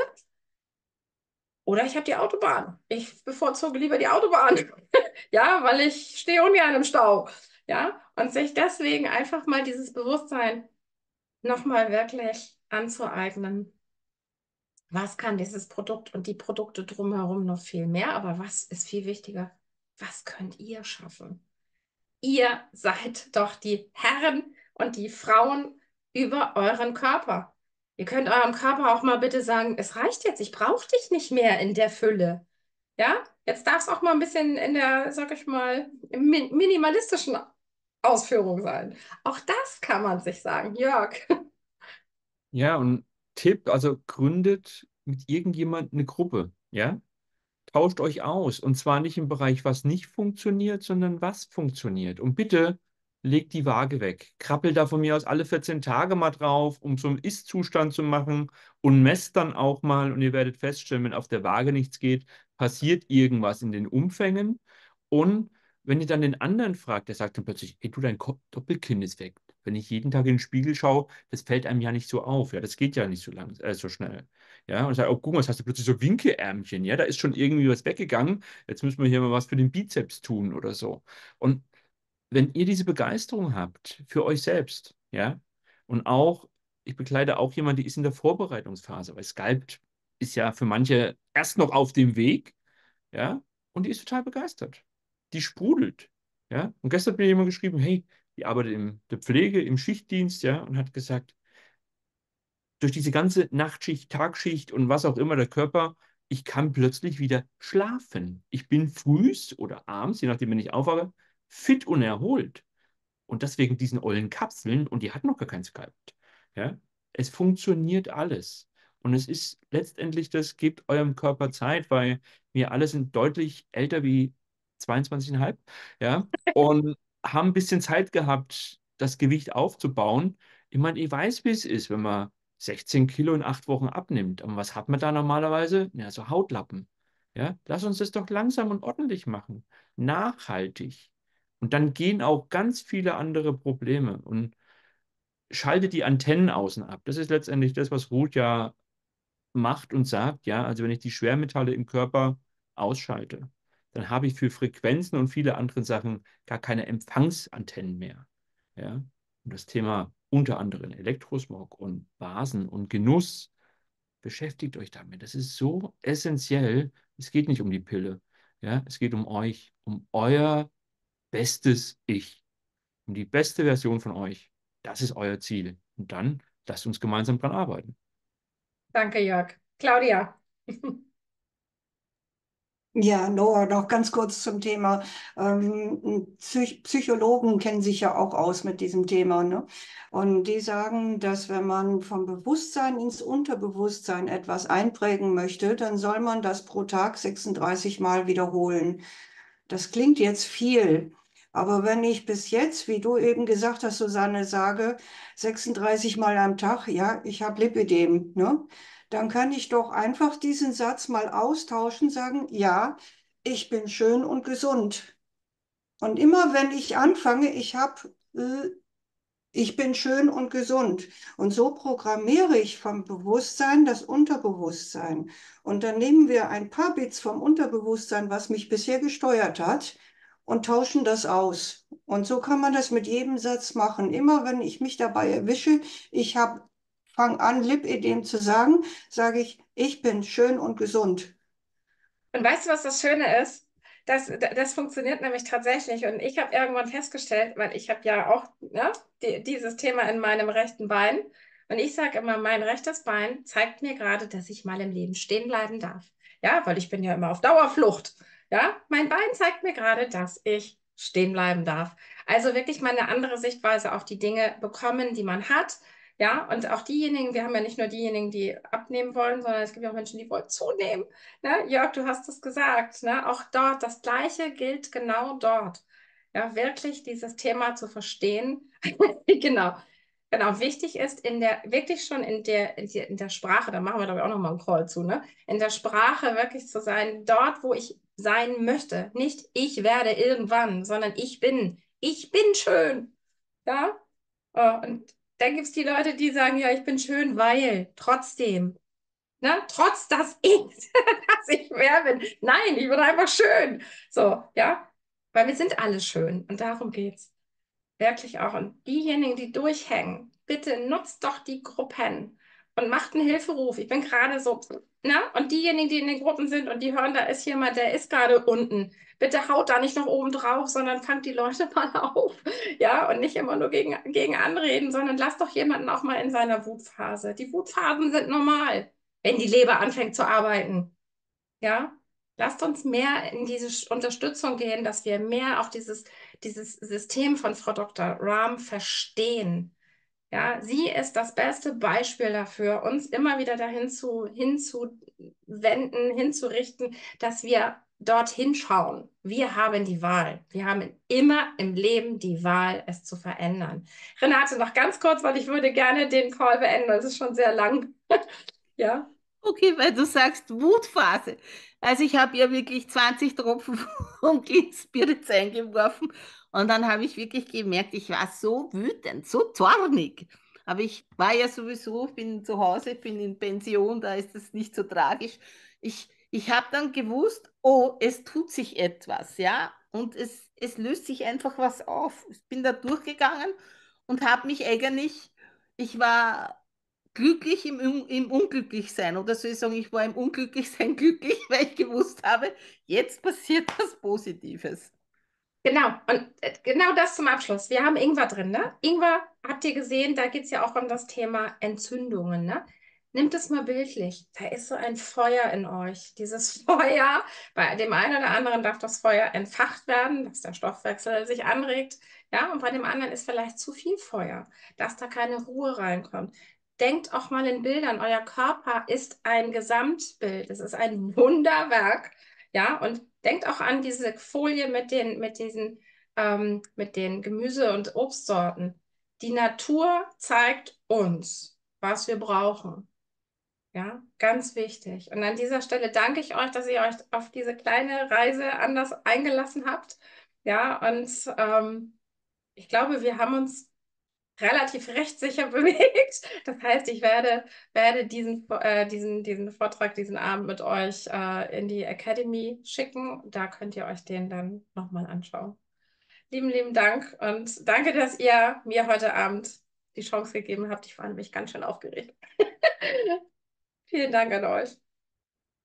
oder ich habe die Autobahn. Ich bevorzuge lieber die Autobahn. Ja, weil ich stehe ungern im Stau. Ja, und sich deswegen einfach mal dieses Bewusstsein nochmal wirklich anzueignen. Was kann dieses Produkt und die Produkte drumherum noch viel mehr? Aber was ist viel wichtiger? Was könnt ihr schaffen? Ihr seid doch die Herren und die Frauen über euren Körper. Ihr könnt eurem Körper auch mal bitte sagen, es reicht jetzt, ich brauche dich nicht mehr in der Fülle. Ja, jetzt darf es auch mal ein bisschen in der, sag ich mal, minimalistischen Ausführung sein. Auch das kann man sich sagen, Jörg.
Ja, und Tipp, also gründet mit irgendjemandem eine Gruppe, ja? Tauscht euch aus. Und zwar nicht im Bereich, was nicht funktioniert, sondern was funktioniert. Und bitte legt die Waage weg. Krabbelt da von mir aus alle 14 Tage mal drauf, um so einen Ist-Zustand zu machen und messt dann auch mal. Und ihr werdet feststellen, wenn auf der Waage nichts geht, passiert irgendwas in den Umfängen. Und wenn ihr dann den anderen fragt, der sagt dann plötzlich, hey du, dein Doppelkinn ist weg. Wenn ich jeden Tag in den Spiegel schaue, das fällt einem ja nicht so auf. Ja, das geht ja nicht so schnell. Ja, und sagt, oh, guck mal, was hast du plötzlich so Winkelärmchen? Ja, da ist schon irgendwie was weggegangen. Jetzt müssen wir hier mal was für den Bizeps tun oder so. Und wenn ihr diese Begeisterung habt für euch selbst, ja, und auch, ich begleite auch jemanden, die ist in der Vorbereitungsphase, weil Sculpt ist ja für manche erst noch auf dem Weg, ja, und die ist total begeistert. Die sprudelt, ja. Und gestern hat mir jemand geschrieben, hey, die arbeitet in der Pflege, im Schichtdienst, ja, und hat gesagt, durch diese ganze Nachtschicht, Tagschicht und was auch immer der Körper, ich kann plötzlich wieder schlafen. Ich bin frühs oder abends, je nachdem, wenn ich aufwache, fit und erholt. Und deswegen diesen ollen Kapseln und die hat noch gar keins gehabt. Ja? Es funktioniert alles. Und es ist letztendlich das, gebt eurem Körper Zeit, weil wir alle sind deutlich älter wie 22,5, ja, und haben ein bisschen Zeit gehabt, das Gewicht aufzubauen. Ich meine, ich weiß, wie es ist, wenn man 16 Kilo in 8 Wochen abnimmt. Und was hat man da normalerweise? Ja, so Hautlappen. Ja, lass uns das doch langsam und ordentlich machen. Nachhaltig. Und dann gehen auch ganz viele andere Probleme und schaltet die Antennen außen ab. Das ist letztendlich das, was Ruth ja macht und sagt, ja, also wenn ich die Schwermetalle im Körper ausschalte, dann habe ich für Frequenzen und viele andere Sachen gar keine Empfangsantennen mehr. Ja? Und das Thema unter anderem Elektrosmog und Basen und Genuss, beschäftigt euch damit. Das ist so essentiell. Es geht nicht um die Pille. Ja? Es geht um euch, um euer bestes Ich, um die beste Version von euch. Das ist euer Ziel. Und dann lasst uns gemeinsam dran arbeiten.
Danke, Jörg. Claudia.
Ja, Noah, noch ganz kurz zum Thema. Psychologen kennen sich ja auch aus mit diesem Thema, ne? Und die sagen, dass wenn man vom Bewusstsein ins Unterbewusstsein etwas einprägen möchte, dann soll man das pro Tag 36 Mal wiederholen. Das klingt jetzt viel, aber wenn ich bis jetzt, wie du eben gesagt hast, Susanne, sage, 36 Mal am Tag, ja, ich habe Lipödem, ne? Dann kann ich doch einfach diesen Satz mal austauschen, sagen, ja, ich bin schön und gesund. Und immer wenn ich anfange, ich bin schön und gesund. Und so programmiere ich vom Bewusstsein das Unterbewusstsein. Und dann nehmen wir ein paar Bits vom Unterbewusstsein, was mich bisher gesteuert hat, und tauschen das aus. Und so kann man das mit jedem Satz machen. Immer wenn ich mich dabei erwische, fange an, Lipödem zu sagen, sage ich bin schön und gesund.
Und weißt du, was das Schöne ist? Das funktioniert nämlich tatsächlich. Und ich habe irgendwann festgestellt, weil ich habe ja auch, ne, dieses Thema in meinem rechten Bein. Und ich sage immer, mein rechtes Bein zeigt mir gerade, dass ich mal im Leben stehen bleiben darf. Ja, weil ich bin ja immer auf Dauerflucht. Ja, mein Bein zeigt mir gerade, dass ich stehen bleiben darf. Also wirklich mal eine andere Sichtweise auf die Dinge bekommen, die man hat. Ja, und auch diejenigen, wir haben ja nicht nur diejenigen, die abnehmen wollen, sondern es gibt ja auch Menschen, die wollen zunehmen. Ne? Jörg, du hast es gesagt, ne? Auch dort, das Gleiche gilt genau dort. Ja, wirklich dieses Thema zu verstehen. Genau. Genau, wichtig ist wirklich schon in der Sprache, da machen wir, glaube ich, auch nochmal einen Call zu, ne? In der Sprache wirklich zu sein, dort, wo ich sein möchte. Nicht ich werde irgendwann, sondern ich bin schön. Ja? Und dann gibt es die Leute, die sagen, ja, ich bin schön, weil, trotzdem. Ne? Trotz dass ich, dass ich wer bin. Nein, ich bin einfach schön. So, ja. Weil wir sind alle schön. Und darum geht's. Wirklich auch. Und diejenigen, die durchhängen, bitte nutzt doch die Gruppen und macht einen Hilferuf. Ich bin gerade so, ne? Und diejenigen, die in den Gruppen sind und die hören, da ist jemand, der ist gerade unten. Bitte haut da nicht noch oben drauf, sondern fangt die Leute mal auf. Ja, und nicht immer nur gegen anreden, sondern lasst doch jemanden auch mal in seiner Wutphase. Die Wutphasen sind normal, wenn die Leber anfängt zu arbeiten. Ja, lasst uns mehr in diese Unterstützung gehen, dass wir mehr auch dieses System von Frau Dr. Rahm verstehen. Ja, sie ist das beste Beispiel dafür, uns immer wieder hinzuwenden, hinzurichten, dass wir dorthin schauen. Wir haben die Wahl. Wir haben immer im Leben die Wahl, es zu verändern. Renate, noch ganz kurz, weil ich würde gerne den Call beenden, weil es ist schon sehr lang. Ja.
Okay, weil du sagst Wutphase. Also ich habe ja wirklich 20 Tropfen vom Clean Spirits eingeworfen und dann habe ich wirklich gemerkt, ich war so wütend, so zornig. Aber ich war ja sowieso, bin zu Hause, bin in Pension, da ist es nicht so tragisch. Ich habe dann gewusst, oh, es tut sich etwas, ja, und es löst sich einfach was auf. Ich bin da durchgegangen und habe mich eigentlich, ich war glücklich im Unglücklichsein. Oder soll ich sagen, ich war im Unglücklichsein glücklich, weil ich gewusst habe, jetzt passiert was Positives.
Genau, und genau das zum Abschluss. Wir haben Ingwer drin, ne? Ingwer, habt ihr gesehen, da geht es ja auch um das Thema Entzündungen, ne? Nimmt es mal bildlich. Da ist so ein Feuer in euch. Dieses Feuer, bei dem einen oder anderen darf das Feuer entfacht werden, dass der Stoffwechsel sich anregt. Ja, und bei dem anderen ist vielleicht zu viel Feuer, dass da keine Ruhe reinkommt. Denkt auch mal in Bildern. Euer Körper ist ein Gesamtbild. Es ist ein Wunderwerk. Ja, und denkt auch an diese Folie mit den Gemüse- und Obstsorten. Die Natur zeigt uns, was wir brauchen. Ja, ganz wichtig. Und an dieser Stelle danke ich euch, dass ihr euch auf diese kleine Reise anders eingelassen habt. Ja, und ich glaube, wir haben uns relativ rechtssicher bewegt. Das heißt, ich werde diesen Vortrag, diesen Abend mit euch in die Academy schicken. Da könnt ihr euch den dann nochmal anschauen. Lieben Dank und danke, dass ihr mir heute Abend die Chance gegeben habt. Ich war nämlich ganz schön aufgeregt. Vielen Dank an euch.